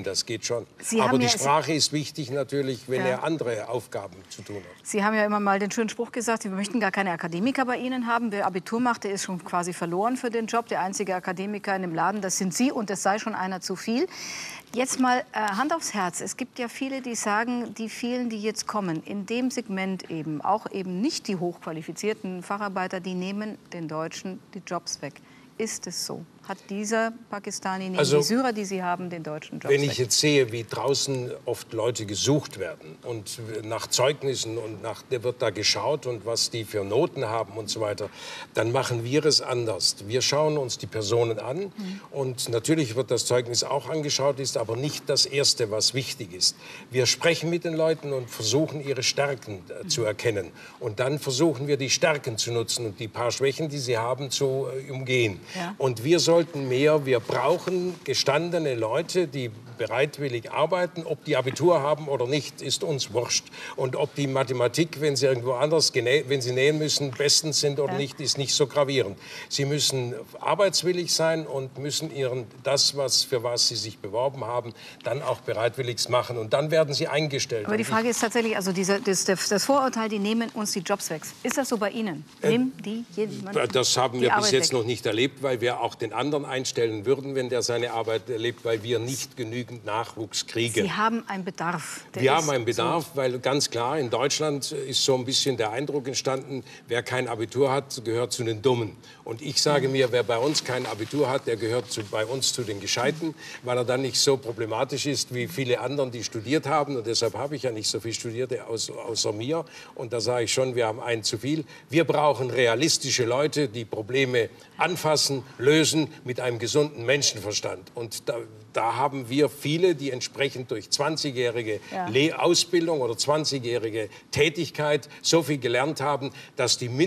das geht schon. Sie Aber haben die ja, Sprache ist wichtig natürlich, wenn Ja. er andere Aufgaben zu tun hat. Sie haben ja immer mal den schönen Spruch gesagt, wir möchten gar keine Akademiker bei Ihnen haben. Wer Abitur macht, der ist schon quasi verloren für den Job. Der einzige Akademiker in dem Laden, das sind Sie und es sei schon einer zu viel. Jetzt mal Hand aufs Herz. Es gibt ja viele, die sagen, die vielen, die jetzt kommen, in dem Segment eben, auch eben nicht die hochqualifizierten Facharbeiter, die nehmen den Deutschen die Jobs weg. Ist es so? Hat dieser Pakistani, neben die Syrer, die Sie haben, den deutschen Jobs Wenn weg? ich jetzt sehe, wie draußen oft Leute gesucht werden und nach Zeugnissen und wird da geschaut und was die für Noten haben und so weiter, dann machen wir es anders. Wir schauen uns die Personen an und natürlich wird das Zeugnis auch angeschaut, ist aber nicht das Erste, was wichtig ist. Wir sprechen mit den Leuten und versuchen, ihre Stärken zu erkennen. Und dann versuchen wir, die Stärken zu nutzen und die paar Schwächen, die sie haben, zu umgehen. Ja. Und wir brauchen gestandene Leute, die bereitwillig arbeiten. Ob die Abitur haben oder nicht, ist uns wurscht. Und ob die Mathematik, wenn sie irgendwo anders, wenn sie nähen müssen, bestens sind oder nicht, ist nicht so gravierend. Sie müssen arbeitswillig sein und müssen das, für was sie sich beworben haben, dann auch bereitwillig machen. Und dann werden sie eingestellt. Aber die Frage ist tatsächlich, also das Vorurteil, die nehmen uns die Jobs weg. Ist das so bei Ihnen? Nehmen die jemanden Das haben die wir bis Arbeit jetzt weg? noch nicht erlebt, weil wir auch den anderen einstellen würden, wenn der seine Arbeit erlebt, weil wir nicht genügend Nachwuchs kriegen. Sie haben einen Bedarf. Wir haben einen Bedarf, weil ganz klar in Deutschland ist so ein bisschen der Eindruck entstanden, wer kein Abitur hat, gehört zu den Dummen. Und ich sage mir, wer bei uns kein Abitur hat, der gehört bei uns zu den Gescheiten, weil er dann nicht so problematisch ist wie viele anderen, die studiert haben. Und deshalb habe ich ja nicht so viel Studierte außer mir. Und da sage ich schon, wir haben einen zu viel. Wir brauchen realistische Leute, die Probleme anfassen, lösen mit einem gesunden Menschenverstand. Und da haben wir viele, die entsprechend durch 20-jährige Ausbildung oder 20-jährige Tätigkeit so viel gelernt haben, dass die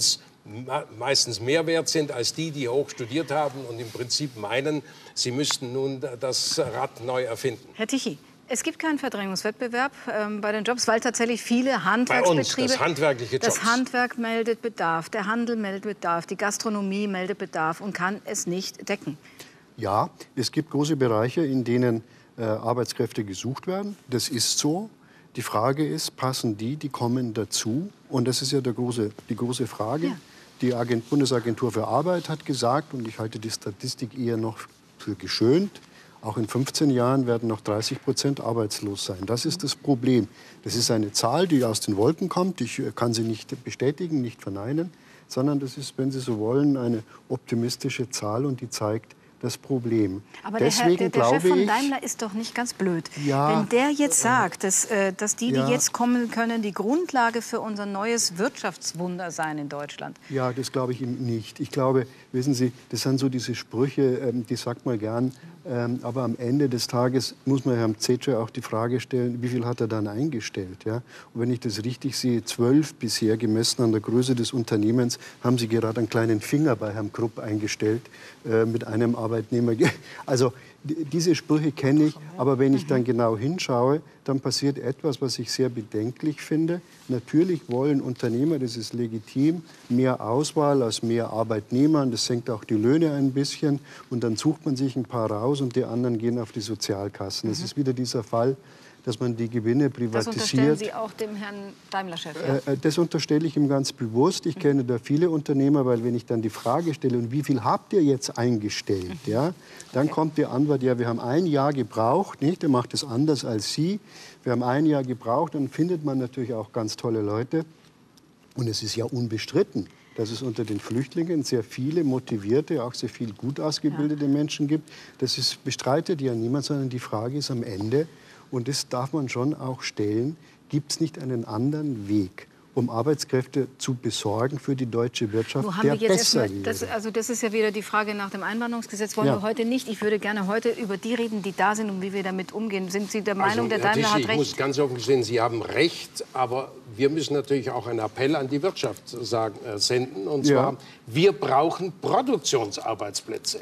meistens mehr wert sind als die, die hoch studiert haben und im Prinzip meinen, sie müssten nun das Rad neu erfinden. Herr Tichy, es gibt keinen Verdrängungswettbewerb bei den Jobs, weil tatsächlich viele Handwerksbetriebe... Bei uns, das handwerkliche Jobs. Das Handwerk meldet Bedarf, der Handel meldet Bedarf, die Gastronomie meldet Bedarf und kann es nicht decken. Ja, es gibt große Bereiche, in denen Arbeitskräfte gesucht werden. Das ist so. Die Frage ist, passen die kommen dazu? Und das ist ja die große Frage. Ja. Die Bundesagentur für Arbeit hat gesagt, und ich halte die Statistik eher noch für geschönt, auch in 15 Jahren werden noch 30% arbeitslos sein. Das ist das Problem. Das ist eine Zahl, die aus den Wolken kommt. Ich kann sie nicht bestätigen, nicht verneinen, sondern das ist, wenn Sie so wollen, eine optimistische Zahl und die zeigt das Problem. Aber der Chef von Daimler ist doch nicht ganz blöd. Ja, wenn der jetzt sagt, dass die jetzt kommen können, die Grundlage für unser neues Wirtschaftswunder sein in Deutschland. Ja, das glaube ich ihm nicht. Ich glaube, wissen Sie, das sind so diese Sprüche, die sagt man gern. Aber am Ende des Tages muss man Herrn Zetsche auch die Frage stellen, wie viel hat er dann eingestellt? Ja? Und wenn ich das richtig sehe, 12 bisher, gemessen an der Größe des Unternehmens, haben Sie gerade einen kleinen Finger bei Herrn Krupp eingestellt mit einem Arbeitnehmer. Also diese Sprüche kenne ich, aber wenn ich dann genau hinschaue, dann passiert etwas, was ich sehr bedenklich finde. Natürlich wollen Unternehmer, das ist legitim, mehr Auswahl aus mehr Arbeitnehmern. Das senkt auch die Löhne ein bisschen. Und dann sucht man sich ein paar raus und die anderen gehen auf die Sozialkassen. Das ist wieder dieser Fall, dass man die Gewinne privatisiert. Das unterstellen Sie auch dem Herrn Daimler-Chef? Ja? Das unterstelle ich ihm ganz bewusst. Ich kenne da viele Unternehmer, weil wenn ich dann die Frage stelle, und wie viel habt ihr jetzt eingestellt, ja, dann kommt die Antwort, ja, wir haben ein Jahr gebraucht, nicht? Er macht es anders als Sie. Wir haben ein Jahr gebraucht, dann findet man natürlich auch ganz tolle Leute. Und es ist ja unbestritten, dass es unter den Flüchtlingen sehr viele motivierte, auch sehr viel gut ausgebildete Menschen gibt. Das bestreitet ja niemand, sondern die Frage ist am Ende, und das darf man schon auch stellen, gibt es nicht einen anderen Weg, um Arbeitskräfte zu besorgen für die deutsche Wirtschaft, der besser wäre? Das ist ja wieder die Frage nach dem Einwanderungsgesetz. Wollen wir heute nicht. Ich würde gerne heute über die reden, die da sind und wie wir damit umgehen. Sind Sie der Meinung, der Daimler hat recht? Ich muss ganz offen gestehen, Sie haben recht, aber wir müssen natürlich auch einen Appell an die Wirtschaft senden. Und zwar, wir brauchen Produktionsarbeitsplätze.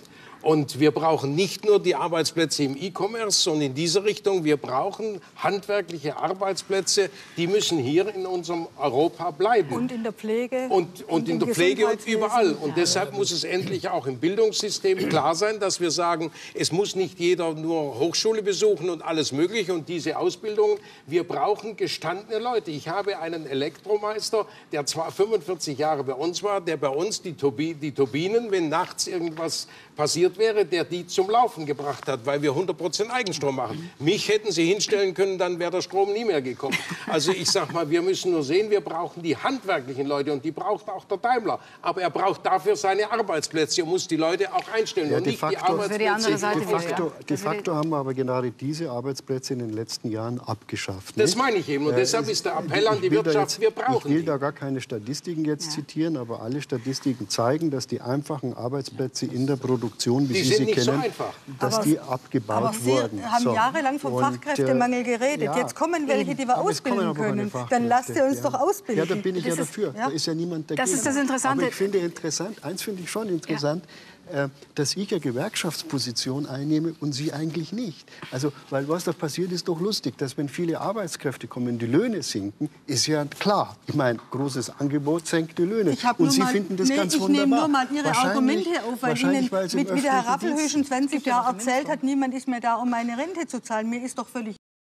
Und wir brauchen nicht nur die Arbeitsplätze im E-Commerce, sondern in dieser Richtung. Wir brauchen handwerkliche Arbeitsplätze, die müssen hier in unserem Europa bleiben. Und in der Pflege. Und in der Pflege und überall. Und deshalb muss es endlich auch im Bildungssystem klar sein, dass wir sagen, es muss nicht jeder nur Hochschule besuchen und alles Mögliche und diese Ausbildung. Wir brauchen gestandene Leute. Ich habe einen Elektromeister, der zwar 45 Jahre bei uns war, der bei uns die Turbinen, wenn nachts irgendwas passiert wäre, der die zum Laufen gebracht hat, weil wir 100% Eigenstrom machen. Mich hätten Sie hinstellen können, dann wäre der Strom nie mehr gekommen. Also ich sag mal, wir müssen nur sehen, wir brauchen die handwerklichen Leute und die braucht auch der Daimler. Aber er braucht dafür seine Arbeitsplätze und muss die Leute auch einstellen Ja, und nicht die Arbeitsplätze. De facto haben wir aber gerade diese Arbeitsplätze in den letzten Jahren abgeschafft. Das meine ich eben und deshalb ist der Appell an die Wirtschaft, wir brauchen Ich will da gar keine Statistiken jetzt zitieren, aber alle Statistiken zeigen, dass die einfachen Arbeitsplätze in der Produktion, wie Sie sie kennen, dass die abgebaut wurden. Sie haben jahrelang vom Fachkräftemangel geredet. ja, jetzt kommen welche, die wir ausbilden können. Dann lasst ihr uns doch ausbilden. Ja, da bin ich ja dafür. Da ist ja niemand dagegen. Das ist das Interessante. Aber ich finde interessant, eins finde ich schon interessant, dass ich eine Gewerkschaftsposition einnehme und Sie eigentlich nicht. Also, weil was da passiert, ist doch lustig, dass wenn viele Arbeitskräfte kommen, die Löhne sinken, ist ja klar. Ich meine, großes Angebot senkt die Löhne. Und Sie finden das ganz wunderbar. Ich nehme nur mal Ihre Argumente auf, weil Ihnen, wie der Herr Raffelhöschen 20 Jahre erzählt hat, niemand ist mehr da, um meine Rente zu zahlen. Mir ist doch völlig...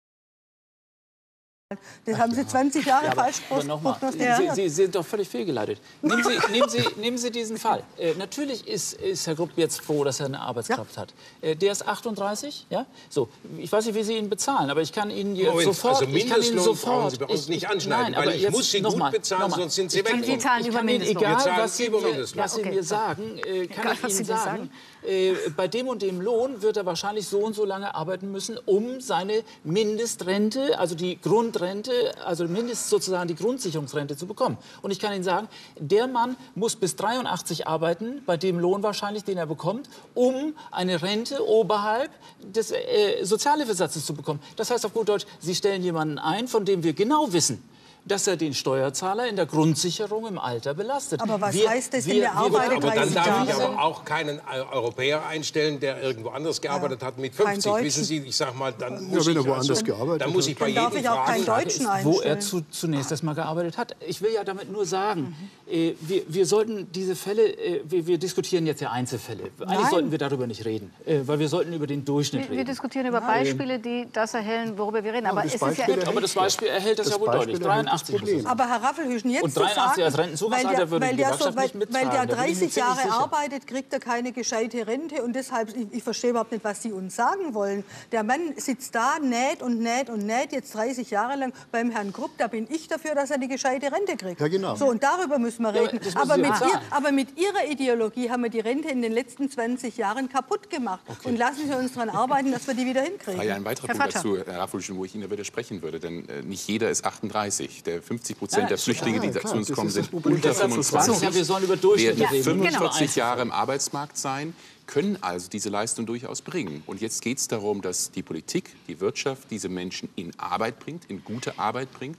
Das haben Sie 20 Jahre falsch prognostiziert. Sie sind doch völlig fehlgeleitet. Nehmen Sie diesen Fall. Natürlich ist Herr Grupp jetzt froh, dass er eine Arbeitskraft hat. Der ist 38, ja? So, ich weiß nicht, wie Sie ihn bezahlen, aber ich kann Ihnen jetzt sofort... Also Mindestlohn brauchen Sie bei uns nicht anschneiden, nein, weil ich muss Sie gut bezahlen, sonst sind Sie weg. Sie zahlen über Mindestlohn. Egal, was Sie mir sagen, kann ich Ihnen sagen, bei dem und dem Lohn wird er wahrscheinlich so und so lange arbeiten müssen, um seine Mindestrente, also die Grundrente, also sozusagen die Grundsicherungsrente zu bekommen. Und ich kann Ihnen sagen, der Mann muss bis 83 arbeiten, bei dem Lohn wahrscheinlich, den er bekommt, um eine Rente oberhalb des Sozialhilfesatzes zu bekommen. Das heißt auf gut Deutsch, Sie stellen jemanden ein, von dem wir genau wissen, dass er den Steuerzahler in der Grundsicherung im Alter belastet. Aber was heißt das denn, der arbeitet 30 Jahre? Aber dann darf ich aber auch keinen Europäer einstellen, der irgendwo anders gearbeitet hat mit 50. Wissen Sie, ich sag mal, dann muss ich woanders gearbeitet dann muss ich bei jedem ich auch keinen Deutschen einstellen. Wo er zunächst erst mal gearbeitet hat. Ich will ja damit nur sagen, wir sollten diese Fälle, wir diskutieren jetzt ja Einzelfälle. Eigentlich sollten wir darüber nicht reden, weil wir sollten über den Durchschnitt reden. Wir diskutieren über Beispiele, die das erhellen, worüber wir reden. Aber es ist ja aber das Beispiel erhält das ja wohl deutlich. 83. Aber Herr Raffelhüschen, jetzt und 83 als Rentenzugangsalter würde die Gewerkschaft nicht mittragen. Weil der 30 Jahre arbeitet, kriegt er keine gescheite Rente. Und deshalb, ich verstehe überhaupt nicht, was Sie uns sagen wollen. Der Mann sitzt da, näht und näht und näht, jetzt 30 Jahre lang beim Herrn Grupp. Da bin ich dafür, dass er die gescheite Rente kriegt. Ja, genau. So, und darüber müssen wir reden. Aber mit Ihrer Ideologie haben wir die Rente in den letzten 20 Jahren kaputt gemacht. Okay. Und lassen Sie uns daran arbeiten, dass wir die wieder hinkriegen. Ja, ein weiterer Punkt dazu, Herr Raffelhüschen, wo ich Ihnen widersprechen würde. Denn nicht jeder ist 38. Der 50% der Flüchtlinge, die zu uns kommen, sind unter 25. Ja, wir sollen über Durchschnitt reden. 45 Jahre im Arbeitsmarkt sein, können also diese Leistung durchaus bringen. Und jetzt geht es darum, dass die Politik, die Wirtschaft diese Menschen in Arbeit bringt, in gute Arbeit bringt.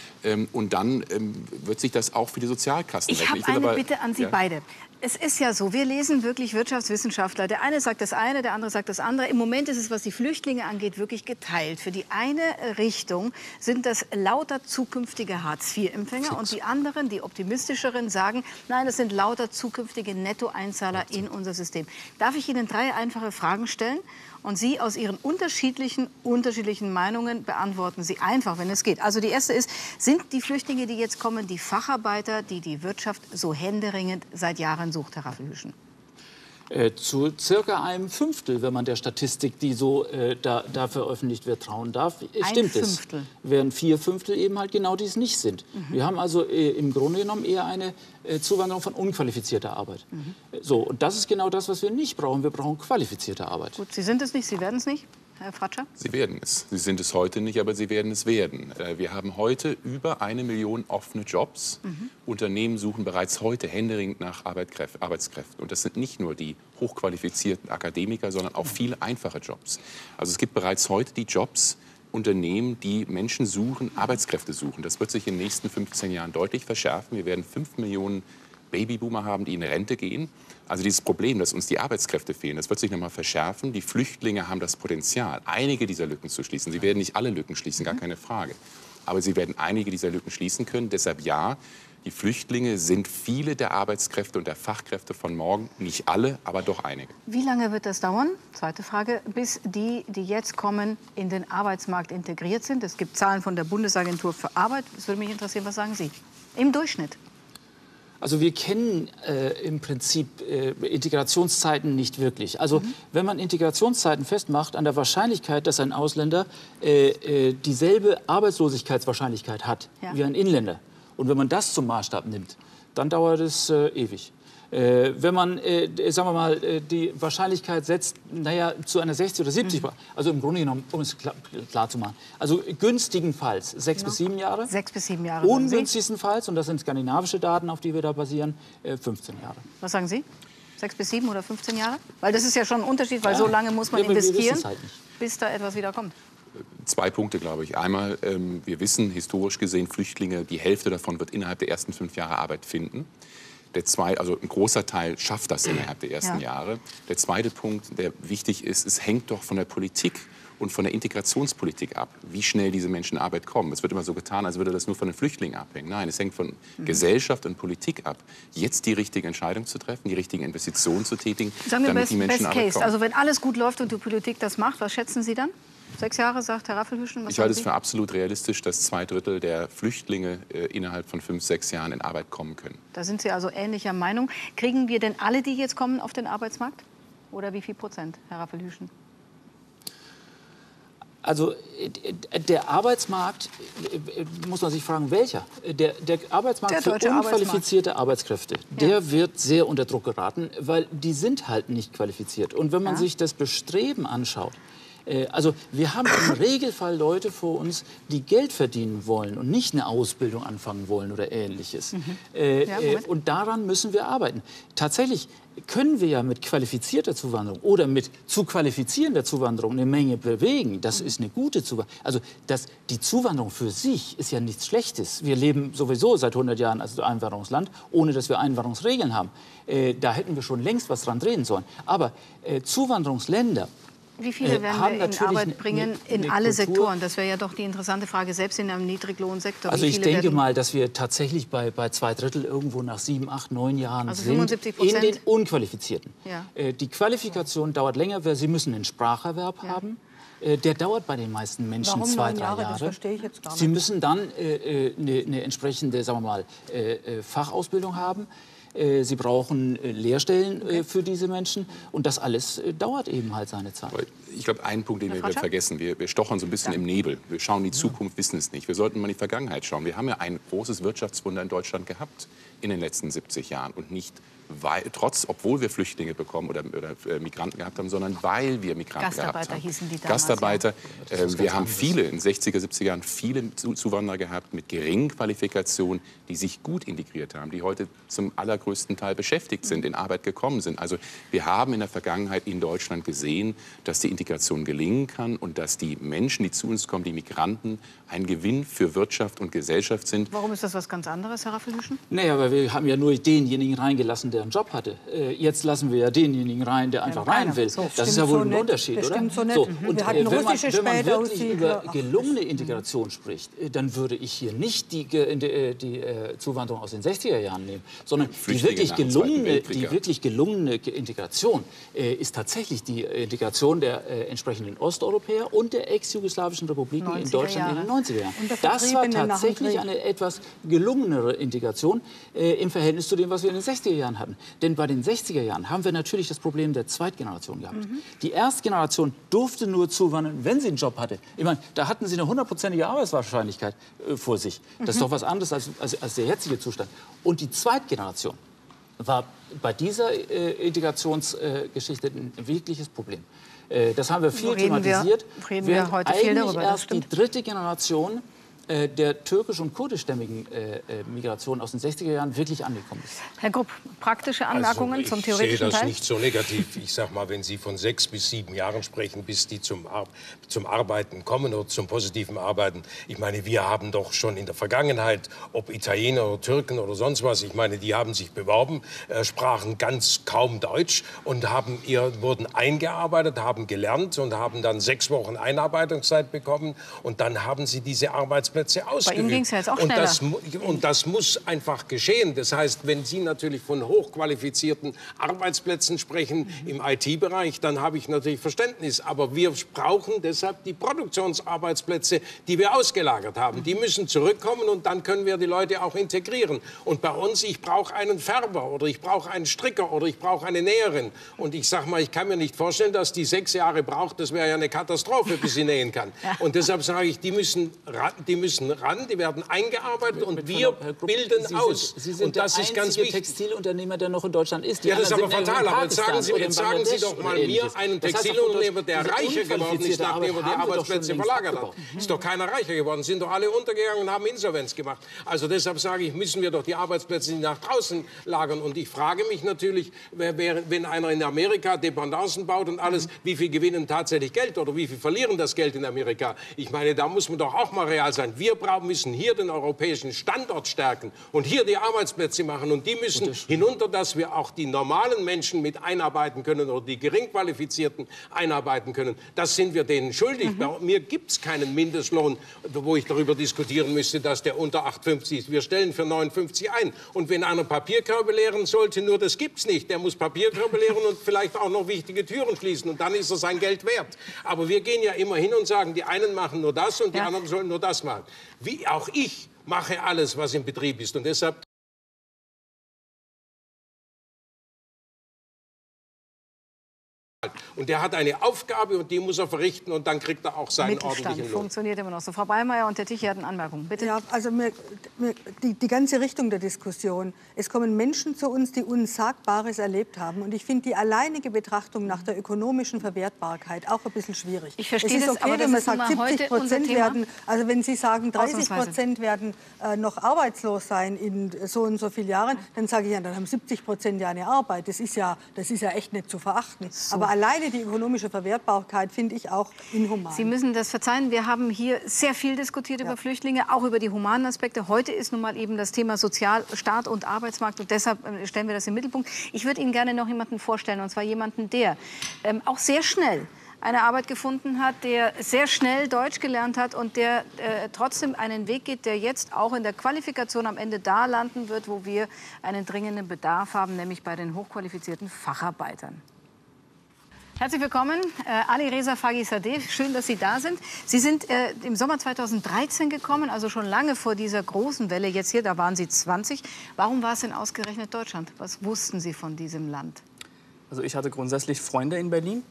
Und dann wird sich das auch für die Sozialkassen rechnen. Ich habe eine Bitte an Sie beide. Es ist ja so, wir lesen wirklich Wirtschaftswissenschaftler. Der eine sagt das eine, der andere sagt das andere. Im Moment ist es, was die Flüchtlinge angeht, wirklich geteilt. Für die eine Richtung sind das lauter zukünftige Hartz-IV-Empfänger. Und die anderen, die optimistischeren, sagen, nein, das sind lauter zukünftige Nettoeinzahler in unser System. Darf ich Ihnen 3 einfache Fragen stellen? Und Sie aus Ihren unterschiedlichen Meinungen beantworten sie einfach, wenn es geht. Also die erste ist, sind die Flüchtlinge, die jetzt kommen, die Facharbeiter, die die Wirtschaft so händeringend seit Jahren sucht, Herr Raffelhüschen? Zu circa einem Fünftel, wenn man der Statistik, die so da veröffentlicht wird, trauen darf, stimmt es. Während 4/5 eben halt genau dies nicht sind. Wir haben also im Grunde genommen eher eine Zuwanderung von unqualifizierter Arbeit. So, und das ist genau das, was wir nicht brauchen. Wir brauchen qualifizierte Arbeit. Gut, Sie sind es nicht, Sie werden es nicht. Herr Fratscher? Sie werden es. Sie sind es heute nicht, aber Sie werden es werden. Wir haben heute über 1 Million offene Jobs. Unternehmen suchen bereits heute händeringend nach Arbeitskräften. Und das sind nicht nur die hochqualifizierten Akademiker, sondern auch viele einfache Jobs. Also es gibt bereits heute die Jobs, Unternehmen, die Menschen suchen, Arbeitskräfte suchen. Das wird sich in den nächsten 15 Jahren deutlich verschärfen. Wir werden 5 Millionen Babyboomer haben, die in Rente gehen. Also dieses Problem, dass uns die Arbeitskräfte fehlen, das wird sich noch mal verschärfen. Die Flüchtlinge haben das Potenzial, einige dieser Lücken zu schließen. Sie werden nicht alle Lücken schließen, gar keine Frage. Aber sie werden einige dieser Lücken schließen können. Deshalb ja, die Flüchtlinge sind viele der Arbeitskräfte und der Fachkräfte von morgen. Nicht alle, aber doch einige. Wie lange wird das dauern? Zweite Frage. Bis die jetzt kommen, in den Arbeitsmarkt integriert sind. Es gibt Zahlen von der Bundesagentur für Arbeit. Es würde mich interessieren, was sagen Sie? Im Durchschnitt. Also wir kennen im Prinzip Integrationszeiten nicht wirklich. Also wenn man Integrationszeiten festmacht an der Wahrscheinlichkeit, dass ein Ausländer dieselbe Arbeitslosigkeitswahrscheinlichkeit hat wie ein Inländer, und wenn man das zum Maßstab nimmt, dann dauert es ewig. Wenn man, sagen wir mal, die Wahrscheinlichkeit setzt, naja, zu einer 60 oder 70, also im Grunde genommen, um es klar zu machen, also günstigenfalls 6 bis 7 Jahre. 6 bis 7 Jahre. Ungünstigstenfalls, und das sind skandinavische Daten, auf die wir da basieren, 15 Jahre. Was sagen Sie? 6 bis 7 oder 15 Jahre? Weil das ist ja schon ein Unterschied, weil so lange muss man investieren, bis da etwas wieder kommt. 2 Punkte, glaube ich. Einmal, wir wissen historisch gesehen, Flüchtlinge, die Hälfte davon wird innerhalb der ersten 5 Jahre Arbeit finden. Also ein großer Teil schafft das innerhalb der ersten Jahre. Der zweite Punkt, der wichtig ist, es hängt doch von der Politik und von der Integrationspolitik ab, wie schnell diese Menschen in Arbeit kommen. Es wird immer so getan, als würde das nur von den Flüchtlingen abhängen. Nein, es hängt von Gesellschaft und Politik ab, jetzt die richtige Entscheidung zu treffen, die richtigen Investitionen zu tätigen, damit die Menschen in Arbeit kommen. Also wenn alles gut läuft und die Politik das macht, was schätzen Sie dann? 6 Jahre, sagt Herr Raffelhüschen. Ich halte es für absolut realistisch, dass 2/3 der Flüchtlinge innerhalb von 5, 6 Jahren in Arbeit kommen können. Da sind Sie also ähnlicher Meinung. Kriegen wir denn alle, die jetzt kommen, auf den Arbeitsmarkt? Oder wie viel Prozent, Herr Raffelhüschen? Also der Arbeitsmarkt, muss man sich fragen, welcher? Der Arbeitsmarkt für unqualifizierte Arbeitskräfte, der wird sehr unter Druck geraten, weil die sind halt nicht qualifiziert. Und wenn man sich das Bestreben anschaut, also wir haben im Regelfall Leute vor uns, die Geld verdienen wollen und nicht eine Ausbildung anfangen wollen oder Ähnliches. Und daran müssen wir arbeiten. Tatsächlich können wir ja mit qualifizierter Zuwanderung oder mit zu qualifizierender Zuwanderung eine Menge bewegen. Das ist eine gute Zuwanderung. Also die Zuwanderung für sich ist ja nichts Schlechtes. Wir leben sowieso seit 100 Jahren als Einwanderungsland, ohne dass wir Einwanderungsregeln haben. Da hätten wir schon längst was dran drehen sollen. Aber Zuwanderungsländer, wie viele werden wir in Arbeit bringen in alle Sektoren? Das wäre ja doch die interessante Frage, selbst in einem Niedriglohnsektor. Also ich denke mal, dass wir tatsächlich bei 2/3 irgendwo nach 7, 8, 9 Jahren also sind 75%? In den Unqualifizierten. Ja. Die Qualifikation dauert länger, weil sie müssen einen Spracherwerb haben. Der dauert bei den meisten Menschen 2, 3 Jahre. Das verstehe ich jetzt gar nicht. Sie müssen dann eine entsprechende, sagen wir mal, Fachausbildung haben. Sie brauchen Lehrstellen für diese Menschen. Und das alles dauert eben halt seine Zeit. Ich glaube, einen Punkt, den wir vergessen. Wir stochern so ein bisschen im Nebel. Wir schauen in die Zukunft, wissen es nicht. Wir sollten mal in die Vergangenheit schauen. Wir haben ja ein großes Wirtschaftswunder in Deutschland gehabt in den letzten 70 Jahren. Und nicht obwohl wir Flüchtlinge bekommen oder Migranten gehabt haben, sondern weil wir Migranten gehabt haben. Gastarbeiter hießen die damals. Gastarbeiter. Wir haben viele, in den 60er, 70er Jahren, viele Zuwanderer gehabt mit geringen Qualifikationen, die sich gut integriert haben, die heute zum allergrößten Teil beschäftigt sind, in Arbeit gekommen sind. Also wir haben in der Vergangenheit in Deutschland gesehen, dass die Integration gelingen kann und dass die Menschen, die zu uns kommen, die Migranten, ein Gewinn für Wirtschaft und Gesellschaft sind. Warum ist das was ganz anderes, Herr Raffelhüschen? Naja, weil wir haben ja nur denjenigen reingelassen, der einen Job hatte. Jetzt lassen wir ja denjenigen rein, der einfach rein will. So, das ist ja wohl ein Unterschied, oder? Das stimmt so nicht. Und wir hatten wenn man Später wirklich über gelungene Integration spricht, dann würde ich hier nicht die Zuwanderung aus den 60er Jahren nehmen, sondern die wirklich gelungene Integration ist tatsächlich die Integration der entsprechenden Osteuropäer und der ex-jugoslawischen Republiken in Deutschland in den 90er Jahren. Das war tatsächlich eine etwas gelungenere Integration im Verhältnis zu dem, was wir in den 60er Jahren hatten. Denn bei den 60er Jahren haben wir natürlich das Problem der Zweitgeneration gehabt. Die Erstgeneration durfte nur zuwandern, wenn sie einen Job hatte. Ich meine, da hatten sie eine 100%ige Arbeitswahrscheinlichkeit vor sich. Das ist doch was anderes als der jetzige Zustand. Und die Zweitgeneration war bei dieser Integrationsgeschichte ein wirkliches Problem. Das haben wir viel thematisiert. Reden wir heute viel darüber, erst die dritte Generation der türkisch- und kurdischstämmigen Migration aus den 60er Jahren wirklich angekommen ist. Herr Grupp, praktische Anmerkungen zum theoretischen Teil? Ich sehe das nicht so negativ. Ich sage mal, wenn Sie von 6 bis 7 Jahren sprechen, bis die zum Arbeiten kommen oder zum positiven Arbeiten. Ich meine, wir haben doch schon in der Vergangenheit, ob Italiener oder Türken oder sonst was, ich meine, die haben sich beworben, sprachen ganz kaum Deutsch und wurden eingearbeitet, haben gelernt und haben dann 6 Wochen Einarbeitungszeit bekommen und dann haben sie diese Arbeitsplätze ausgeübt. Bei Ihnen ging es ja jetzt auch schneller. Und das muss einfach geschehen. Das heißt, wenn Sie natürlich von hochqualifizierten Arbeitsplätzen sprechen im IT-Bereich, dann habe ich natürlich Verständnis. Aber wir brauchen deshalb die Produktionsarbeitsplätze, die wir ausgelagert haben. Die müssen zurückkommen und dann können wir die Leute auch integrieren. Und bei uns, ich brauche einen Färber oder ich brauche einen Stricker oder ich brauche eine Näherin. Und ich sage mal, ich kann mir nicht vorstellen, dass die 6 Jahre braucht. Das wäre ja eine Katastrophe, bis sie nähen kann. Und deshalb sage ich, die müssen ran, die werden eingearbeitet und wir bilden aus. Sie sind und das der ist ganz einzige wichtig. Textilunternehmer, der noch in Deutschland ist. Ja, das ist aber fatal. Aber jetzt sagen Sie doch mal mir einen Textilunternehmer, der reicher geworden ist, nachdem er die Arbeitsplätze verlagert hat. Ist doch keiner reicher geworden. Sind doch alle untergegangen und haben Insolvenz gemacht. Also deshalb sage ich, müssen wir doch die Arbeitsplätze nach draußen lagern. Und ich frage mich natürlich, wenn einer in Amerika Dependancen baut und alles, wie viel gewinnen tatsächlich Geld oder wie viel verlieren das Geld in Amerika? Ich meine, da muss man doch auch mal real sein. Wir müssen hier den europäischen Standort stärken und hier die Arbeitsplätze machen. Und die müssen hinunter, dass wir auch die normalen Menschen mit einarbeiten können oder die geringqualifizierten einarbeiten können. Das sind wir denen schuldig. Bei mir gibt es keinen Mindestlohn, wo ich darüber diskutieren müsste, dass der unter 8,50 ist. Wir stellen für 9,50 ein. Und wenn einer Papierkörbe leeren sollte, nur das gibt es nicht. Der muss Papierkörbe leeren und vielleicht auch noch wichtige Türen schließen. Und dann ist er sein Geld wert. Aber wir gehen ja immer hin und sagen, die einen machen nur das und die anderen sollen nur das machen. Wie auch ich mache alles, was im Betrieb ist. Und deshalb und der hat eine Aufgabe und die muss er verrichten und dann kriegt er auch seinen ordentlichen Lohn. Funktioniert immer noch so. Frau Ballmeier und Herr Tichy hatten Anmerkungen. Bitte. Ja, also die ganze Richtung der Diskussion. Es kommen Menschen zu uns, die Unsagbares erlebt haben. Und ich finde die alleinige Betrachtung nach der ökonomischen Verwertbarkeit auch ein bisschen schwierig. Ich verstehe es ist das, okay, aber das wenn man ist sagt, immer 70% werden, also wenn Sie sagen, 30% werden noch arbeitslos sein in so und so vielen Jahren, dann sage ich ja, dann haben 70% ja eine Arbeit. Das ist ja echt nicht zu verachten. So. Aber alleine die ökonomische Verwertbarkeit finde ich auch inhuman. Sie müssen das verzeihen. Wir haben hier sehr viel diskutiert über Flüchtlinge, auch über die humanen Aspekte. Heute ist nun mal eben das Thema Sozialstaat und Arbeitsmarkt. Und deshalb stellen wir das im Mittelpunkt. Ich würde Ihnen gerne noch jemanden vorstellen. Und zwar jemanden, der auch sehr schnell eine Arbeit gefunden hat, der sehr schnell Deutsch gelernt hat und der trotzdem einen Weg geht, der jetzt auch in der Qualifikation am Ende da landen wird, wo wir einen dringenden Bedarf haben, nämlich bei den hochqualifizierten Facharbeitern. Herzlich willkommen, Ali Reza Faghisadeh. Schön, dass Sie da sind. Sie sind im Sommer 2013 gekommen, also schon lange vor dieser großen Welle jetzt hier. Da waren Sie 20. Warum war es denn ausgerechnet Deutschland? Was wussten Sie von diesem Land? Also ich hatte grundsätzlich Freunde in Berlin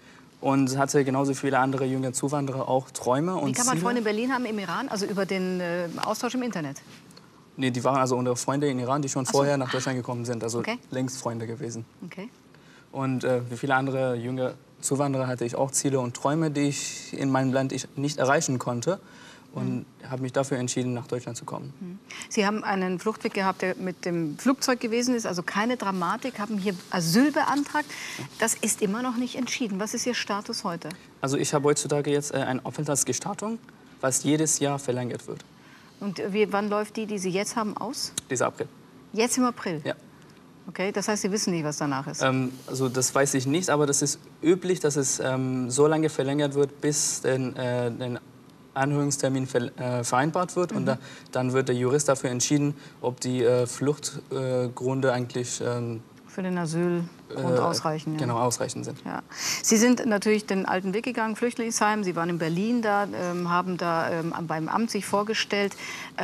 und hatte genauso viele andere junge Zuwanderer auch Träume und Wie kann man Ziele. Freunde in Berlin haben im Iran, also über den Austausch im Internet? Nee, die waren also unsere Freunde in Iran, die schon vorher nach Deutschland gekommen sind, also längst Freunde gewesen. Okay. Und wie viele andere junge Zuwanderer hatte ich auch Ziele und Träume, die ich in meinem Land nicht erreichen konnte. Und habe mich dafür entschieden, nach Deutschland zu kommen. Sie haben einen Fluchtweg gehabt, der mit dem Flugzeug gewesen ist, also keine Dramatik, haben hier Asyl beantragt. Das ist immer noch nicht entschieden. Was ist Ihr Status heute? Also ich habe heutzutage jetzt eine Aufenthaltsgestattung, was jedes Jahr verlängert wird. Und wann läuft die Sie jetzt haben, aus? Dieser April. Jetzt im April? Ja. Okay, das heißt, Sie wissen nicht, was danach ist? Also das weiß ich nicht, aber das ist üblich, dass es so lange verlängert wird, bis den Anhörungstermin vereinbart wird. Und dann wird der Jurist dafür entschieden, ob die Fluchtgründe eigentlich für den Asylgrund ausreichen. Genau, ausreichend sind. Ja. Sie sind natürlich den alten Weg gegangen, Flüchtlingsheim. Sie waren in Berlin da, haben da beim Amt sich vorgestellt.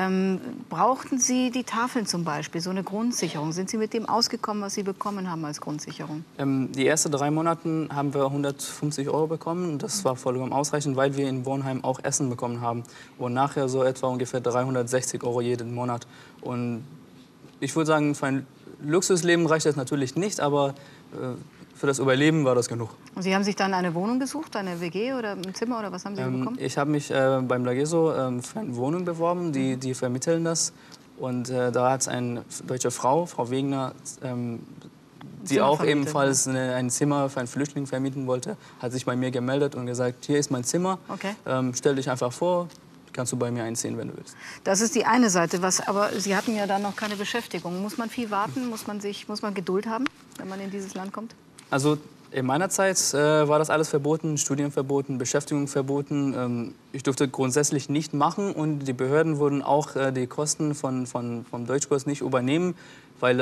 Brauchten Sie die Tafeln zum Beispiel, so eine Grundsicherung? Sind Sie mit dem ausgekommen, was Sie bekommen haben als Grundsicherung? Die ersten 3 Monate haben wir 150 € bekommen. Und das war vollkommen ausreichend, weil wir in Bornheim auch Essen bekommen haben. Und nachher so etwa ungefähr 360 € jeden Monat. Und ich würde sagen, für ein Luxusleben reicht das natürlich nicht, aber für das Überleben war das genug. Und Sie haben sich dann eine Wohnung gesucht, eine WG oder ein Zimmer oder was haben Sie bekommen? Ich habe mich beim Lageso für eine Wohnung beworben, die vermitteln das. Und da hat es eine deutsche Frau, Frau Wegner, die auch ebenfalls ein Zimmer für einen Flüchtling vermieten wollte, hat sich bei mir gemeldet und gesagt, hier ist mein Zimmer, okay. Stell dich einfach vor, kannst du bei mir einziehen, wenn du willst. Das ist die eine Seite, aber Sie hatten ja dann noch keine Beschäftigung. Muss man viel warten, muss man Geduld haben, wenn man in dieses Land kommt? Also in meiner Zeit war das alles verboten, Studien verboten, Beschäftigung verboten. Ich durfte grundsätzlich nicht machen und die Behörden würden auch die Kosten vom Deutschkurs nicht übernehmen, weil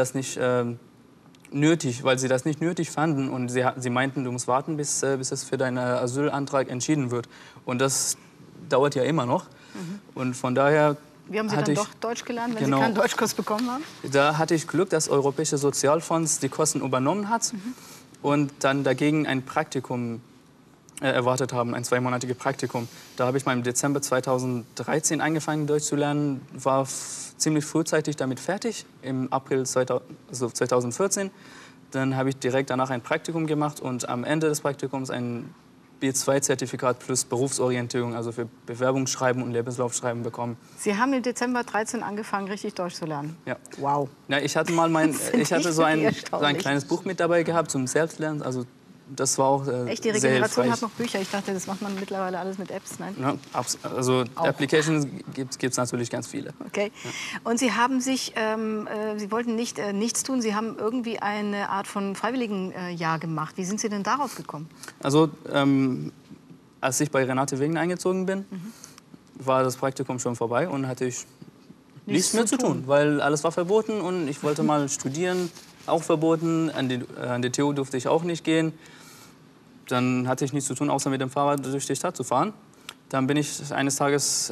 sie das nicht nötig fanden und sie meinten, du musst warten, bis es für deinen Asylantrag entschieden wird. Und das dauert ja immer noch. Und von daher Wie haben Sie dann doch Deutsch gelernt, wenn Sie keinen Deutschkurs bekommen haben? Da hatte ich Glück, dass Europäische Sozialfonds die Kosten übernommen hat und dann dagegen ein Praktikum erwartet haben, ein 2-monatiges Praktikum. Da habe ich mal im Dezember 2013 angefangen, Deutsch zu lernen, war ziemlich frühzeitig damit fertig, im April 2014. Dann habe ich direkt danach ein Praktikum gemacht und am Ende des Praktikums ein B2-Zertifikat plus Berufsorientierung, also für Bewerbungsschreiben und Lebenslaufschreiben bekommen. Sie haben im Dezember 13 angefangen, richtig Deutsch zu lernen? Ja. Wow. Ja, ich hatte so ein kleines Buch mit dabei gehabt zum Selbstlernen. Also das war auch echt, die Regeneration hat noch Bücher. Ich dachte, das macht man mittlerweile alles mit Apps. Nein? Ja, also Applications gibt es natürlich ganz viele. Okay. Ja. Und Sie haben Sie wollten nicht nichts tun, Sie haben irgendwie eine Art von Freiwilligenjahr gemacht. Wie sind Sie denn darauf gekommen? Also als ich bei Renate Wegner eingezogen bin, war das Praktikum schon vorbei und hatte ich nichts mehr zu tun, weil alles war verboten und ich wollte mal studieren, auch verboten, an die TU durfte ich auch nicht gehen. Dann hatte ich nichts zu tun, außer mit dem Fahrrad durch die Stadt zu fahren. Dann bin ich eines Tages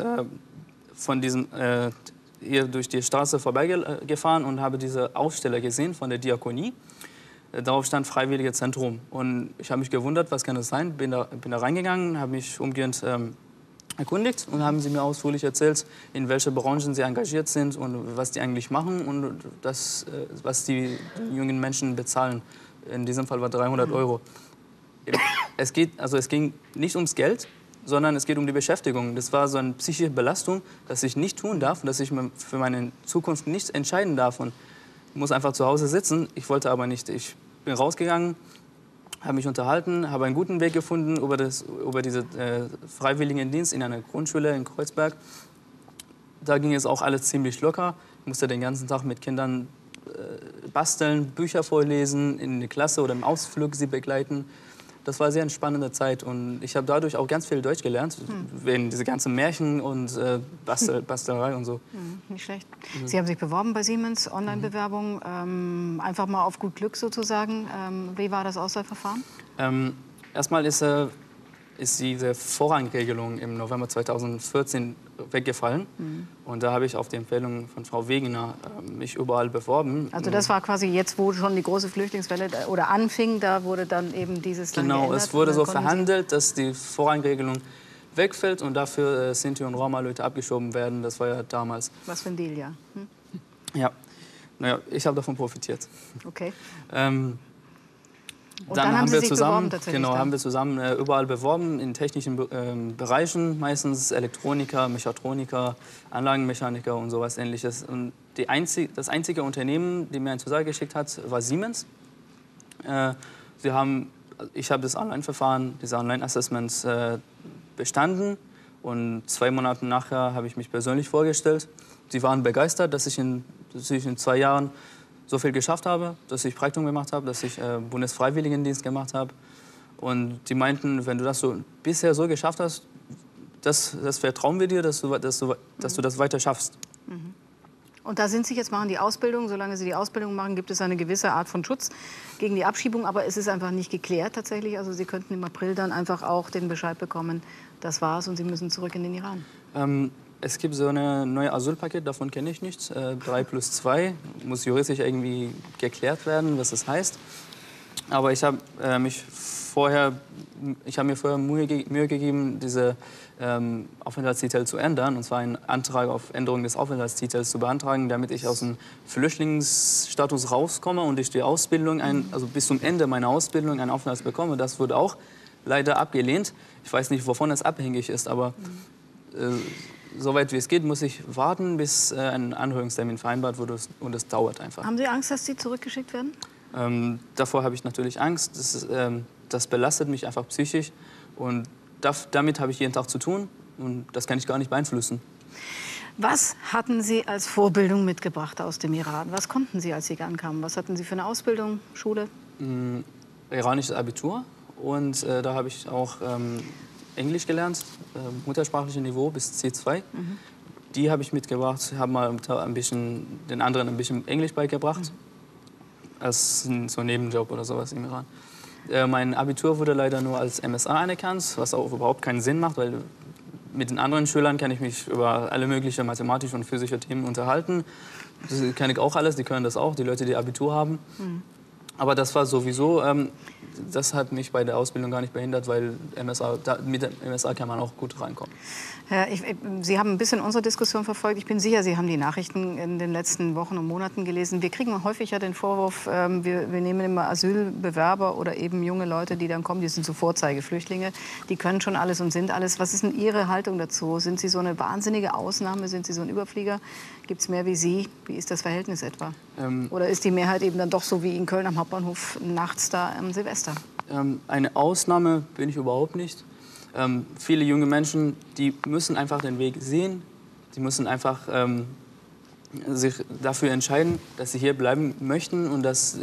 hier durch die Straße vorbeigefahren und habe diese Aufsteller gesehen von der Diakonie. Darauf stand Freiwillige Zentrum. Und ich habe mich gewundert, was kann das sein? Bin da reingegangen, habe mich umgehend erkundigt und haben sie mir ausführlich erzählt, in welche Branchen sie engagiert sind und was die eigentlich machen und was die jungen Menschen bezahlen. In diesem Fall war 300 €. Es ging nicht ums Geld, sondern es geht um die Beschäftigung. Das war so eine psychische Belastung, dass ich nicht tun darf, dass ich für meine Zukunft nicht entscheiden darf. Und ich muss einfach zu Hause sitzen. Ich wollte aber nicht. Ich bin rausgegangen, habe mich unterhalten, habe einen guten Weg gefunden über diesen Freiwilligendienst in einer Grundschule in Kreuzberg. Da ging es auch alles ziemlich locker. Ich musste den ganzen Tag mit Kindern basteln, Bücher vorlesen, in der Klasse oder im Ausflug sie begleiten. Das war eine sehr entspannende Zeit und ich habe dadurch auch ganz viel Deutsch gelernt, wegen diese ganzen Märchen und Bastelei und so. Nicht schlecht. Sie haben sich beworben bei Siemens, Online-Bewerbung, einfach mal auf gut Glück sozusagen. Wie war das Auswahlverfahren? Erstmal ist diese Vorrangregelung im November 2014 weggefallen. Und da habe ich auf die Empfehlung von Frau Wegner mich überall beworben. Also das war quasi jetzt, wo schon die große Flüchtlingswelle oder anfing, da wurde dann eben dieses Land geändert. Genau, es wurde so verhandelt, dass die Vorrangregelung wegfällt und dafür Sinti und Roma-Leute abgeschoben werden. Das war ja damals. Was für ein Deal, ja. Ja, naja, ich habe davon profitiert. Okay. Und dann haben wir zusammen überall beworben, in technischen Bereichen, meistens Elektroniker, Mechatroniker, Anlagenmechaniker und sowas Ähnliches. Und das einzige Unternehmen, das mir eine Zusage geschickt hat, war Siemens. Ich habe das Online-Verfahren, diese Online-Assessments bestanden und 2 Monate nachher habe ich mich persönlich vorgestellt. Sie waren begeistert, dass ich in 2 Jahren so viel geschafft habe, dass ich Praktikum gemacht habe, dass ich Bundesfreiwilligendienst gemacht habe. Und die meinten, wenn du das bisher so geschafft hast, das vertrauen wir dir, dass du das weiter schaffst. Und da sind Sie jetzt, machen die Ausbildung. Solange Sie die Ausbildung machen, gibt es eine gewisse Art von Schutz gegen die Abschiebung. Aber es ist einfach nicht geklärt tatsächlich. Also Sie könnten im April dann einfach auch den Bescheid bekommen, das war's und Sie müssen zurück in den Iran. Es gibt so ein neues Asylpaket, davon kenne ich nichts. 3+2, muss juristisch irgendwie geklärt werden, was das heißt. Aber ich habe mich ich habe mir vorher Mühe gegeben, diese Aufenthaltstitel zu ändern, und zwar einen Antrag auf Änderung des Aufenthaltstitels zu beantragen, damit ich aus dem Flüchtlingsstatus rauskomme und ich die Ausbildung, also bis zum Ende meiner Ausbildung einen Aufenthalt bekomme. Das wurde auch leider abgelehnt. Ich weiß nicht, wovon es abhängig ist, aber soweit wie es geht, muss ich warten, bis ein Anhörungstermin vereinbart wurde, und es dauert einfach. Haben Sie Angst, dass Sie zurückgeschickt werden? Davor habe ich natürlich Angst. Das belastet mich einfach psychisch, und damit habe ich jeden Tag zu tun, und das kann ich gar nicht beeinflussen. Was hatten Sie als Vorbildung mitgebracht aus dem Iran? Was konnten Sie, als Sie ankamen? Was hatten Sie für eine Ausbildung, Schule? Iranisches Abitur, und da habe ich auch Englisch gelernt, muttersprachliches Niveau bis C2. Die habe ich mitgebracht, habe mal den anderen ein bisschen Englisch beigebracht, als so ein Nebenjob oder sowas im Iran. Mein Abitur wurde leider nur als MSA anerkannt, was auch überhaupt keinen Sinn macht, weil mit den anderen Schülern kann ich mich über alle möglichen mathematische und physische Themen unterhalten. Das kann ich auch alles, die können das auch, die Leute, die Abitur haben. Aber das war sowieso, das hat mich bei der Ausbildung gar nicht behindert, weil mit dem MSA kann man auch gut reinkommen. Sie haben ein bisschen unsere Diskussion verfolgt. Ich bin sicher, Sie haben die Nachrichten in den letzten Wochen und Monaten gelesen. Wir kriegen häufig ja den Vorwurf, wir nehmen immer Asylbewerber oder eben junge Leute, die dann kommen, die sind so Vorzeigeflüchtlinge, die können schon alles und sind alles. Was ist denn Ihre Haltung dazu? Sind Sie so eine wahnsinnige Ausnahme? Sind Sie so ein Überflieger? Gibt es mehr wie Sie? Wie ist das Verhältnis etwa? Oder ist die Mehrheit eben dann doch so wie in Köln am Hauptbahnhof nachts da am Silvester? Eine Ausnahme bin ich überhaupt nicht. Viele junge Menschen, die müssen einfach den Weg sehen. Die müssen einfach sich dafür entscheiden, dass sie hier bleiben möchten und dass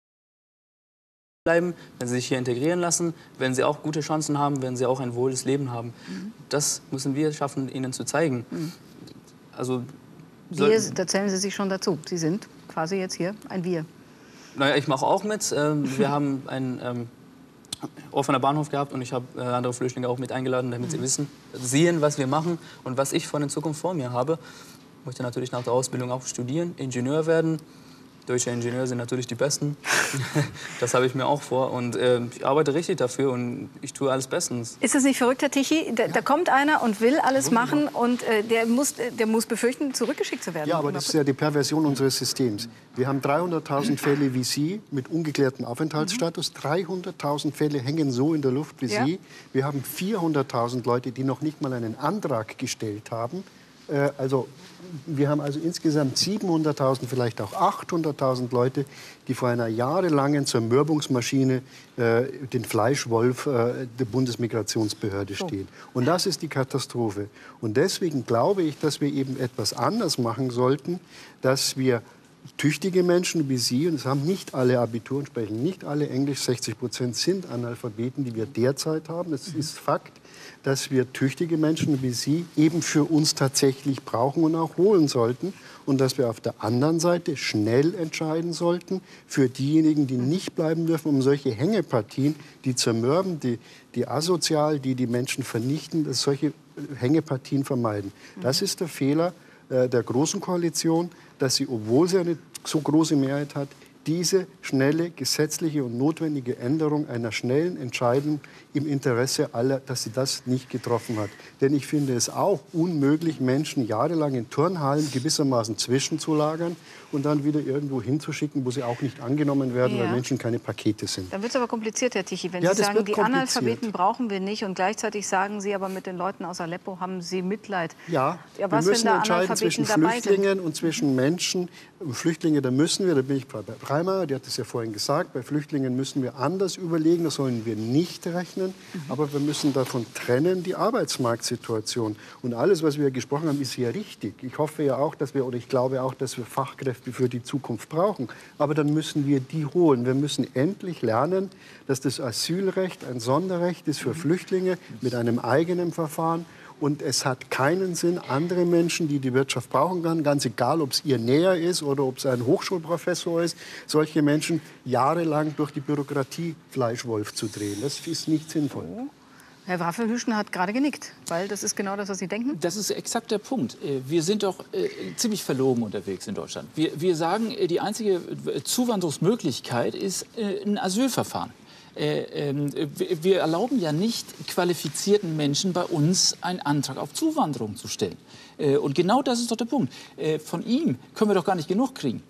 bleiben, wenn sie sich hier integrieren lassen, wenn sie auch gute Chancen haben, wenn sie auch ein wohles Leben haben. Das müssen wir schaffen, ihnen zu zeigen. Also, da zählen Sie sich schon dazu. Sie sind quasi jetzt hier ein Wir. Naja, ich mache auch mit. Wir haben einen offener Bahnhof gehabt, und ich habe andere Flüchtlinge auch mit eingeladen, damit sie sehen, was wir machen und was ich von der Zukunft vor mir habe. Ich möchte natürlich nach der Ausbildung auch studieren, Ingenieur werden. Deutsche Ingenieure sind natürlich die Besten. Das habe ich mir auch vor, und ich arbeite richtig dafür, und ich tue alles bestens. Ist es nicht verrückt, Herr Tichy? Da kommt einer und will alles machen, und der muss befürchten, zurückgeschickt zu werden. Ja, aber das ist ja die Perversion unseres Systems. Wir haben 300.000 Fälle wie Sie mit ungeklärtem Aufenthaltsstatus. 300.000 Fälle hängen so in der Luft wie Sie. Wir haben 400.000 Leute, die noch nicht mal einen Antrag gestellt haben. Wir haben also insgesamt 700.000, vielleicht auch 800.000 Leute, die vor einer jahrelangen Zermürbungsmaschine, den Fleischwolf der Bundesmigrationsbehörde stehen. Und das ist die Katastrophe. Und deswegen glaube ich, dass wir eben etwas anders machen sollten, dass wir tüchtige Menschen wie Sie, und es haben nicht alle Abitur und sprechen nicht alle Englisch, 60% sind Analphabeten, die wir derzeit haben, das ist Fakt, dass wir tüchtige Menschen wie Sie eben für uns tatsächlich brauchen und auch holen sollten. Und dass wir auf der anderen Seite schnell entscheiden sollten für diejenigen, die nicht bleiben dürfen, um solche Hängepartien, die zermürben, die asozial, die Menschen vernichten, dass solche Hängepartien vermeiden. Das ist der Fehler der Großen Koalition, dass sie, obwohl sie eine so große Mehrheit hat, diese schnelle gesetzliche und notwendige Änderung einer schnellen Entscheidung im Interesse aller, dass sie das nicht getroffen hat. Denn ich finde es auch unmöglich, Menschen jahrelang in Turnhallen gewissermaßen zwischenzulagern und dann wieder irgendwo hinzuschicken, wo sie auch nicht angenommen werden, weil Menschen keine Pakete sind. Dann wird es aber kompliziert, Herr Tichy, wenn Sie sagen, die Analphabeten brauchen wir nicht, und gleichzeitig sagen Sie aber, mit den Leuten aus Aleppo haben Sie Mitleid. Ja, was, wir müssen entscheiden zwischen Flüchtlingen und zwischen Menschen. Flüchtlinge, da müssen wir, da bin ich bei Reimer, die hat es ja vorhin gesagt, bei Flüchtlingen müssen wir anders überlegen, das sollen wir nicht rechnen, aber wir müssen davon trennen die Arbeitsmarktsituation. Und alles, was wir gesprochen haben, ist ja richtig. Ich hoffe ja auch, dass wir, oder ich glaube auch, dass wir Fachkräfte für die Zukunft brauchen. Aber dann müssen wir die holen. Wir müssen endlich lernen, dass das Asylrecht ein Sonderrecht ist für Flüchtlinge mit einem eigenen Verfahren. Und es hat keinen Sinn, andere Menschen, die die Wirtschaft brauchen kann, ganz egal, ob es ihr näher ist oder ob es ein Hochschulprofessor ist, solche Menschen jahrelang durch die Bürokratie Fleischwolf zu drehen. Das ist nicht sinnvoll. Herr Waffelhüschen hat gerade genickt, weil das ist genau das, was Sie denken. Das ist exakt der Punkt. Wir sind doch ziemlich verlogen unterwegs in Deutschland. Wir sagen, die einzige Zuwanderungsmöglichkeit ist ein Asylverfahren. wir erlauben ja nicht qualifizierten Menschen bei uns einen Antrag auf Zuwanderung zu stellen. Und genau das ist doch der Punkt. Von ihm können wir doch gar nicht genug kriegen.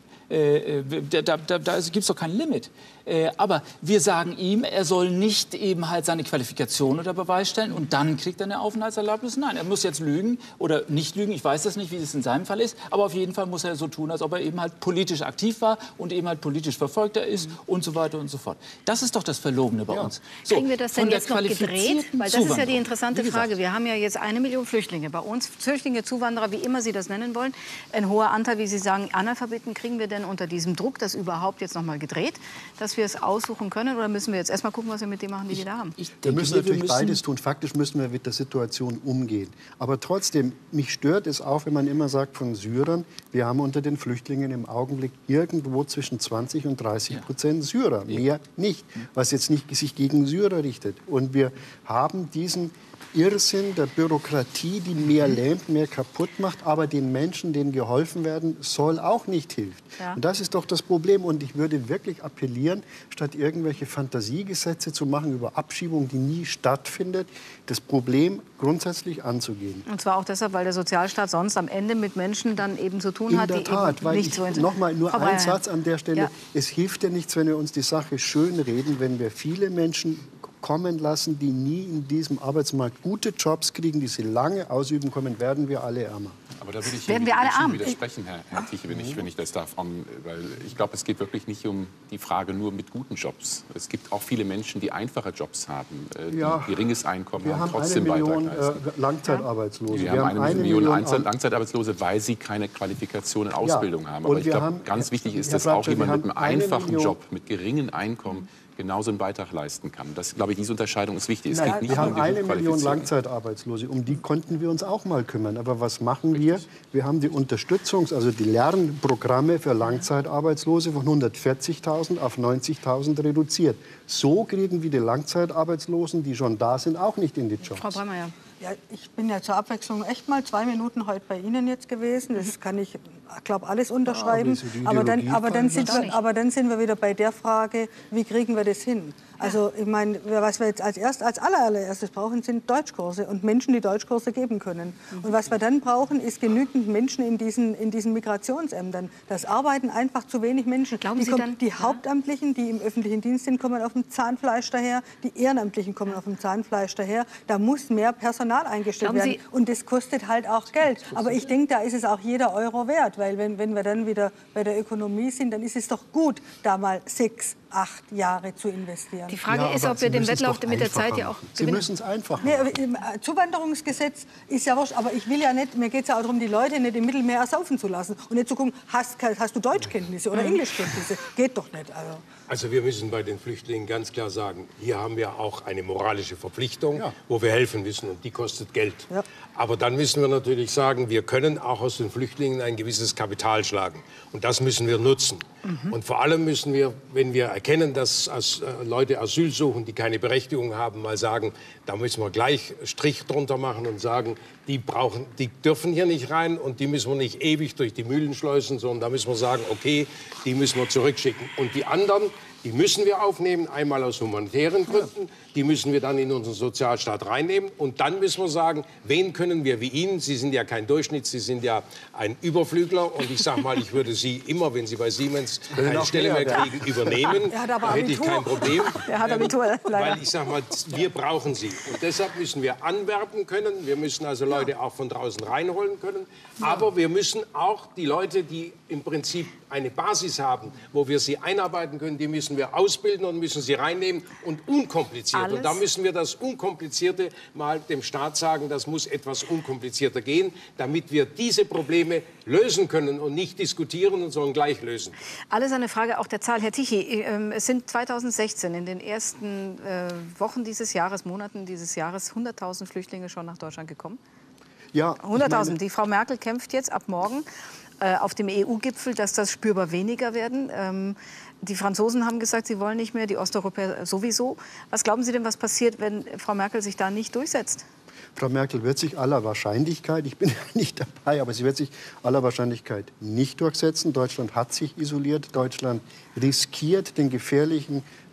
Da gibt es doch kein Limit. Aber wir sagen ihm, er soll nicht eben halt seine Qualifikation unter Beweis stellen und dann kriegt er eine Aufenthaltserlaubnis. Nein, er muss jetzt lügen oder nicht lügen. Ich weiß das nicht, wie es in seinem Fall ist. Aber auf jeden Fall muss er so tun, als ob er eben halt politisch aktiv war und eben halt politisch Verfolgter ist und so weiter und so fort. Das ist doch das Verlogene bei uns. So, kriegen wir das denn jetzt noch gedreht? Weil das ist ja die interessante Frage. Wir haben ja jetzt 1 Million Flüchtlinge bei uns. Flüchtlinge, Zuwanderer, wie immer Sie das nennen wollen. Ein hoher Anteil, wie Sie sagen, Analphabeten. Kriegen wir denn unter diesem Druck das überhaupt jetzt noch mal gedreht, dass wir es aussuchen können? Oder müssen wir jetzt erst mal gucken, was wir mit dem machen, die wir da haben? Wir müssen natürlich beides tun. Faktisch müssen wir mit der Situation umgehen. Aber trotzdem, mich stört es auch, wenn man immer sagt von Syrern, wir haben unter den Flüchtlingen im Augenblick irgendwo zwischen 20 und 30% Syrer. Mehr nicht. Was jetzt nicht sich gegen Syrer richtet. Und wir haben diesen Irrsinn der Bürokratie, die mehr lähmt, mehr kaputt macht, aber den Menschen, denen geholfen werden soll, auch nicht hilft. Ja. Und das ist doch das Problem. Und ich würde wirklich appellieren, statt irgendwelche Fantasiegesetze zu machen über Abschiebung, die nie stattfindet, das Problem grundsätzlich anzugehen. Und zwar auch deshalb, weil der Sozialstaat sonst am Ende mit Menschen dann eben zu tun hat, die eben nicht so... Nochmal nur ein Satz an der Stelle. Ja. Es hilft ja nichts, wenn wir uns die Sache schön reden, wenn wir viele Menschen kommen lassen, die nie in diesem Arbeitsmarkt gute Jobs kriegen, die sie lange ausüben können, werden wir alle ärmer. Aber da will ich Ihnen widersprechen, Herr Tichy, wenn ich das darf. Weil ich glaube, es geht wirklich nicht um die Frage nur mit guten Jobs. Es gibt auch viele Menschen, die einfache Jobs haben, die geringes Einkommen haben, trotzdem Beitrag leisten. Wir haben 1 Million Langzeitarbeitslose. Wir haben 1 Million Langzeitarbeitslose, weil sie keine Qualifikation und Ausbildung haben. Aber ich glaube, ganz wichtig ist, dass auch jemand mit einem einfachen Job, mit geringem Einkommen, genauso einen Beitrag leisten kann. Das, glaube ich, diese Unterscheidung ist wichtig. Es geht nicht wir haben 1 Million Langzeitarbeitslose. Um die konnten wir uns auch mal kümmern. Aber was machen wir? Wir haben die also die Lernprogramme für Langzeitarbeitslose von 140.000 auf 90.000 reduziert. So kriegen wir die Langzeitarbeitslosen, die schon da sind, auch nicht in die Jobs. Frau Bremer, ja, ich bin ja zur Abwechslung echt mal 2 Minuten heute bei Ihnen jetzt gewesen. Das kann ich, glaube alles unterschreiben. Aber dann sind wir wieder bei der Frage, wie kriegen wir das hin? Also ich meine, was wir jetzt als allererstes brauchen, sind Deutschkurse und Menschen, die Deutschkurse geben können. Und was wir dann brauchen, ist genügend Menschen in diesen Migrationsämtern. Das arbeiten einfach zu wenig Menschen. Die Hauptamtlichen, die im öffentlichen Dienst sind, kommen auf dem Zahnfleisch daher. Die Ehrenamtlichen kommen auf dem Zahnfleisch daher. Da muss mehr Personal eingestellt werden. Und das kostet halt auch Geld. Aber ich denke, da ist es auch jeder Euro wert. Weil wenn wir dann wieder bei der Ökonomie sind, dann ist es doch gut, da mal 6, 8 Jahre zu investieren. Die Frage ist, ob wir den Wettlauf mit der Zeit ja auch gewinnen. Sie müssen es einfach machen. Zuwanderungsgesetz ist ja wurscht, aber ich will ja nicht, mir geht es ja auch darum, die Leute nicht im Mittelmeer ersaufen zu lassen und nicht zu gucken, hast du Deutschkenntnisse oder Englischkenntnisse? Geht doch nicht. Also wir müssen bei den Flüchtlingen ganz klar sagen, hier haben wir auch eine moralische Verpflichtung, wo wir helfen müssen und die kostet Geld. Ja. Aber dann müssen wir natürlich sagen, wir können auch aus den Flüchtlingen ein gewisses Kapital schlagen und das müssen wir nutzen. Und vor allem müssen wir, wenn wir erkennen, dass Leute Asyl suchen, die keine Berechtigung haben, mal sagen, da müssen wir gleich Strich drunter machen und sagen, die dürfen hier nicht rein und die müssen wir nicht ewig durch die Mühlen schleusen, sondern da müssen wir sagen, okay, die müssen wir zurückschicken. Und die anderen, die müssen wir aufnehmen, einmal aus humanitären Gründen, die müssen wir dann in unseren Sozialstaat reinnehmen und dann müssen wir sagen, wen können wir wie Ihnen, Sie sind ja kein Durchschnitt, Sie sind ja ein Überflügler und ich sage mal, ich würde Sie immer, wenn Sie bei Siemens keine Stelle mehr kriegen, übernehmen, da hätte ich kein Problem. Er hat Abitur, leider. Weil ich sage mal, wir brauchen sie und deshalb müssen wir anwerben können, wir müssen also Leute auch von draußen reinholen können, aber wir müssen auch die Leute, die im Prinzip eine Basis haben, wo wir sie einarbeiten können, die müssen wir ausbilden und müssen sie reinnehmen und unkompliziert. Und da müssen wir das Unkomplizierte mal dem Staat sagen, das muss etwas unkomplizierter gehen, damit wir diese Probleme lösen können und nicht diskutieren, sondern gleich lösen. Alles eine Frage auch der Zahl. Herr Tichy, es sind 2016 in den ersten Wochen dieses Jahres, Monaten dieses Jahres 100.000 Flüchtlinge schon nach Deutschland gekommen. Ja, 100.000. Die Frau Merkel kämpft jetzt ab morgen auf dem EU-Gipfel, dass das spürbar weniger werden. Die Franzosen haben gesagt, sie wollen nicht mehr, die Osteuropäer sowieso. Was glauben Sie denn, was passiert, wenn Frau Merkel sich da nicht durchsetzt? Frau Merkel wird sich aller Wahrscheinlichkeit, ich bin ja nicht dabei, aber sie wird sich aller Wahrscheinlichkeit nicht durchsetzen. Deutschland hat sich isoliert. Deutschland riskiert den gefährlichen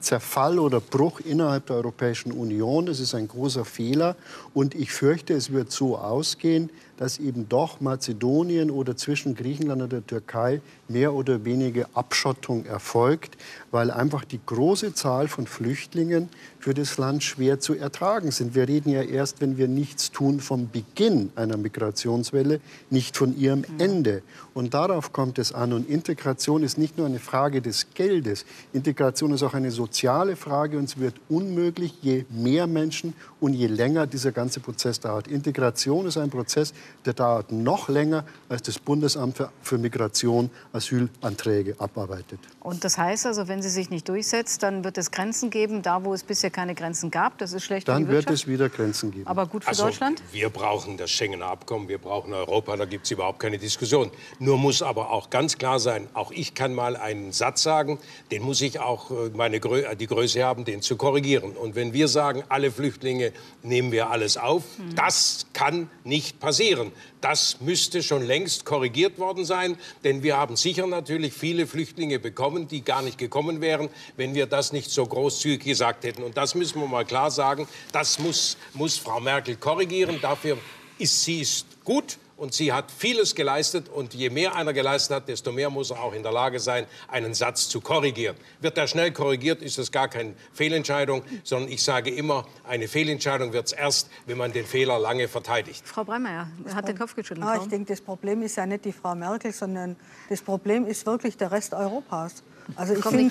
Zerfall oder Bruch innerhalb der Europäischen Union. Das ist ein großer Fehler. Und ich fürchte, es wird so ausgehen, dass eben doch Mazedonien oder zwischen Griechenland und der Türkei mehr oder weniger Abschottung erfolgt, weil einfach die große Zahl von Flüchtlingen für das Land schwer zu ertragen sind. Wir reden ja erst, wenn wir nichts tun, vom Beginn einer Migrationswelle, nicht von ihrem Ende. Und darauf kommt es an. Und Integration ist nicht nur eine Frage des Geldes. Integration ist auch eine soziale Frage. Und es wird unmöglich, je mehr Menschen und je länger dieser ganze Prozess dauert. Integration ist ein Prozess, der dauert noch länger, als das Bundesamt für Migration Asylanträge abarbeitet. Und das heißt also, wenn sie sich nicht durchsetzt, dann wird es Grenzen geben, da wo es bisher keine Grenzen gab. Das ist schlecht für die Dann Wirtschaft. wird es wieder Grenzen geben. Aber gut für Deutschland? Wir brauchen das Schengener Abkommen, wir brauchen Europa, da gibt es überhaupt keine Diskussion. Nur muss aber auch ganz klar sein, auch ich kann mal einen Satz sagen, den muss ich auch die Größe haben, den zu korrigieren. Und wenn wir sagen, alle Flüchtlinge nehmen wir alles auf, das kann nicht passieren. Das müsste schon längst korrigiert worden sein, denn wir haben sicher natürlich viele Flüchtlinge bekommen, die gar nicht gekommen wären, wenn wir das nicht so großzügig gesagt hätten. Und das müssen wir mal klar sagen, das muss Frau Merkel korrigieren. Dafür ist sie gut. Und sie hat vieles geleistet. Und je mehr einer geleistet hat, desto mehr muss er auch in der Lage sein, einen Satz zu korrigieren. Wird er schnell korrigiert, ist es gar keine Fehlentscheidung. Sondern ich sage immer, eine Fehlentscheidung wird es erst, wenn man den Fehler lange verteidigt. Frau Breimeyer hat den Kopf geschüttelt. Ich denke, das Problem ist ja nicht die Frau Merkel, sondern das Problem ist wirklich der Rest Europas. Also ich finde,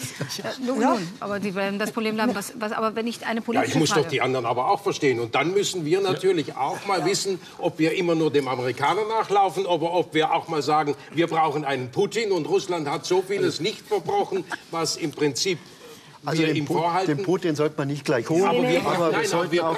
aber die werden das Problem haben. Aber wenn ich eine politische ich muss Frage. doch die anderen aber auch verstehen. Und dann müssen wir natürlich auch mal wissen, ob wir immer nur dem Amerikaner nachlaufen, oder ob wir auch mal sagen, wir brauchen einen Putin und Russland hat so vieles nicht verbrochen, was im Prinzip wir ihm vorhalten. Den Putin sollte man nicht gleich holen. Aber wir sollten auch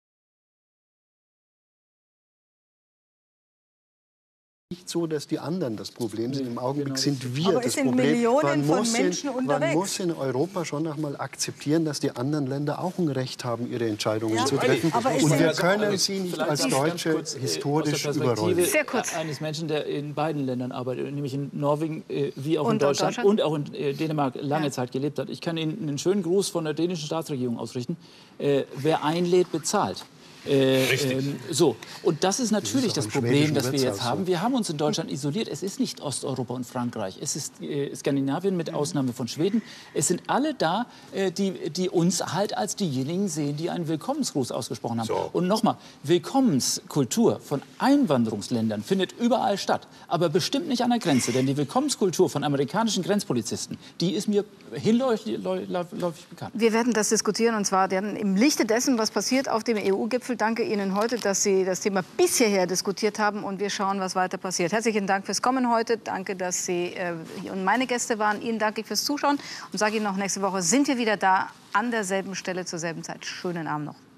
nicht so, dass die anderen das Problem sind. Im Augenblick sind wir aber das es sind Problem. Millionen von Menschen unterwegs. Man muss in Europa schon noch mal akzeptieren, dass die anderen Länder auch ein Recht haben, ihre Entscheidungen zu treffen. Und wir können sie nicht als Deutsche historisch überrollen. Sehr kurz. Eines Menschen, der in beiden Ländern arbeitet, nämlich in Norwegen wie auch in Deutschland und auch in Dänemark lange Zeit gelebt hat. Ich kann Ihnen einen schönen Gruß von der dänischen Staatsregierung ausrichten. Wer einlädt, bezahlt. So. Und das ist natürlich das Problem, das wir jetzt haben. Wir haben uns in Deutschland isoliert. Es ist nicht Osteuropa und Frankreich. Es ist Skandinavien mit Ausnahme von Schweden. Es sind alle da, die uns halt als diejenigen sehen, die einen Willkommensgruß ausgesprochen haben. So. Und nochmal, Willkommenskultur von Einwanderungsländern findet überall statt. Aber bestimmt nicht an der Grenze. Denn die Willkommenskultur von amerikanischen Grenzpolizisten, die ist mir hinläufig bekannt. Wir werden das diskutieren, und zwar im Lichte dessen, was passiert auf dem EU-Gipfel. Danke Ihnen heute, dass Sie das Thema bis hierher diskutiert haben, und wir schauen, was weiter passiert. Herzlichen Dank fürs Kommen heute. Danke, dass Sie und meine Gäste waren. Ihnen danke ich fürs Zuschauen und sage Ihnen noch, nächste Woche sind wir wieder da, an derselben Stelle zur selben Zeit. Schönen Abend noch.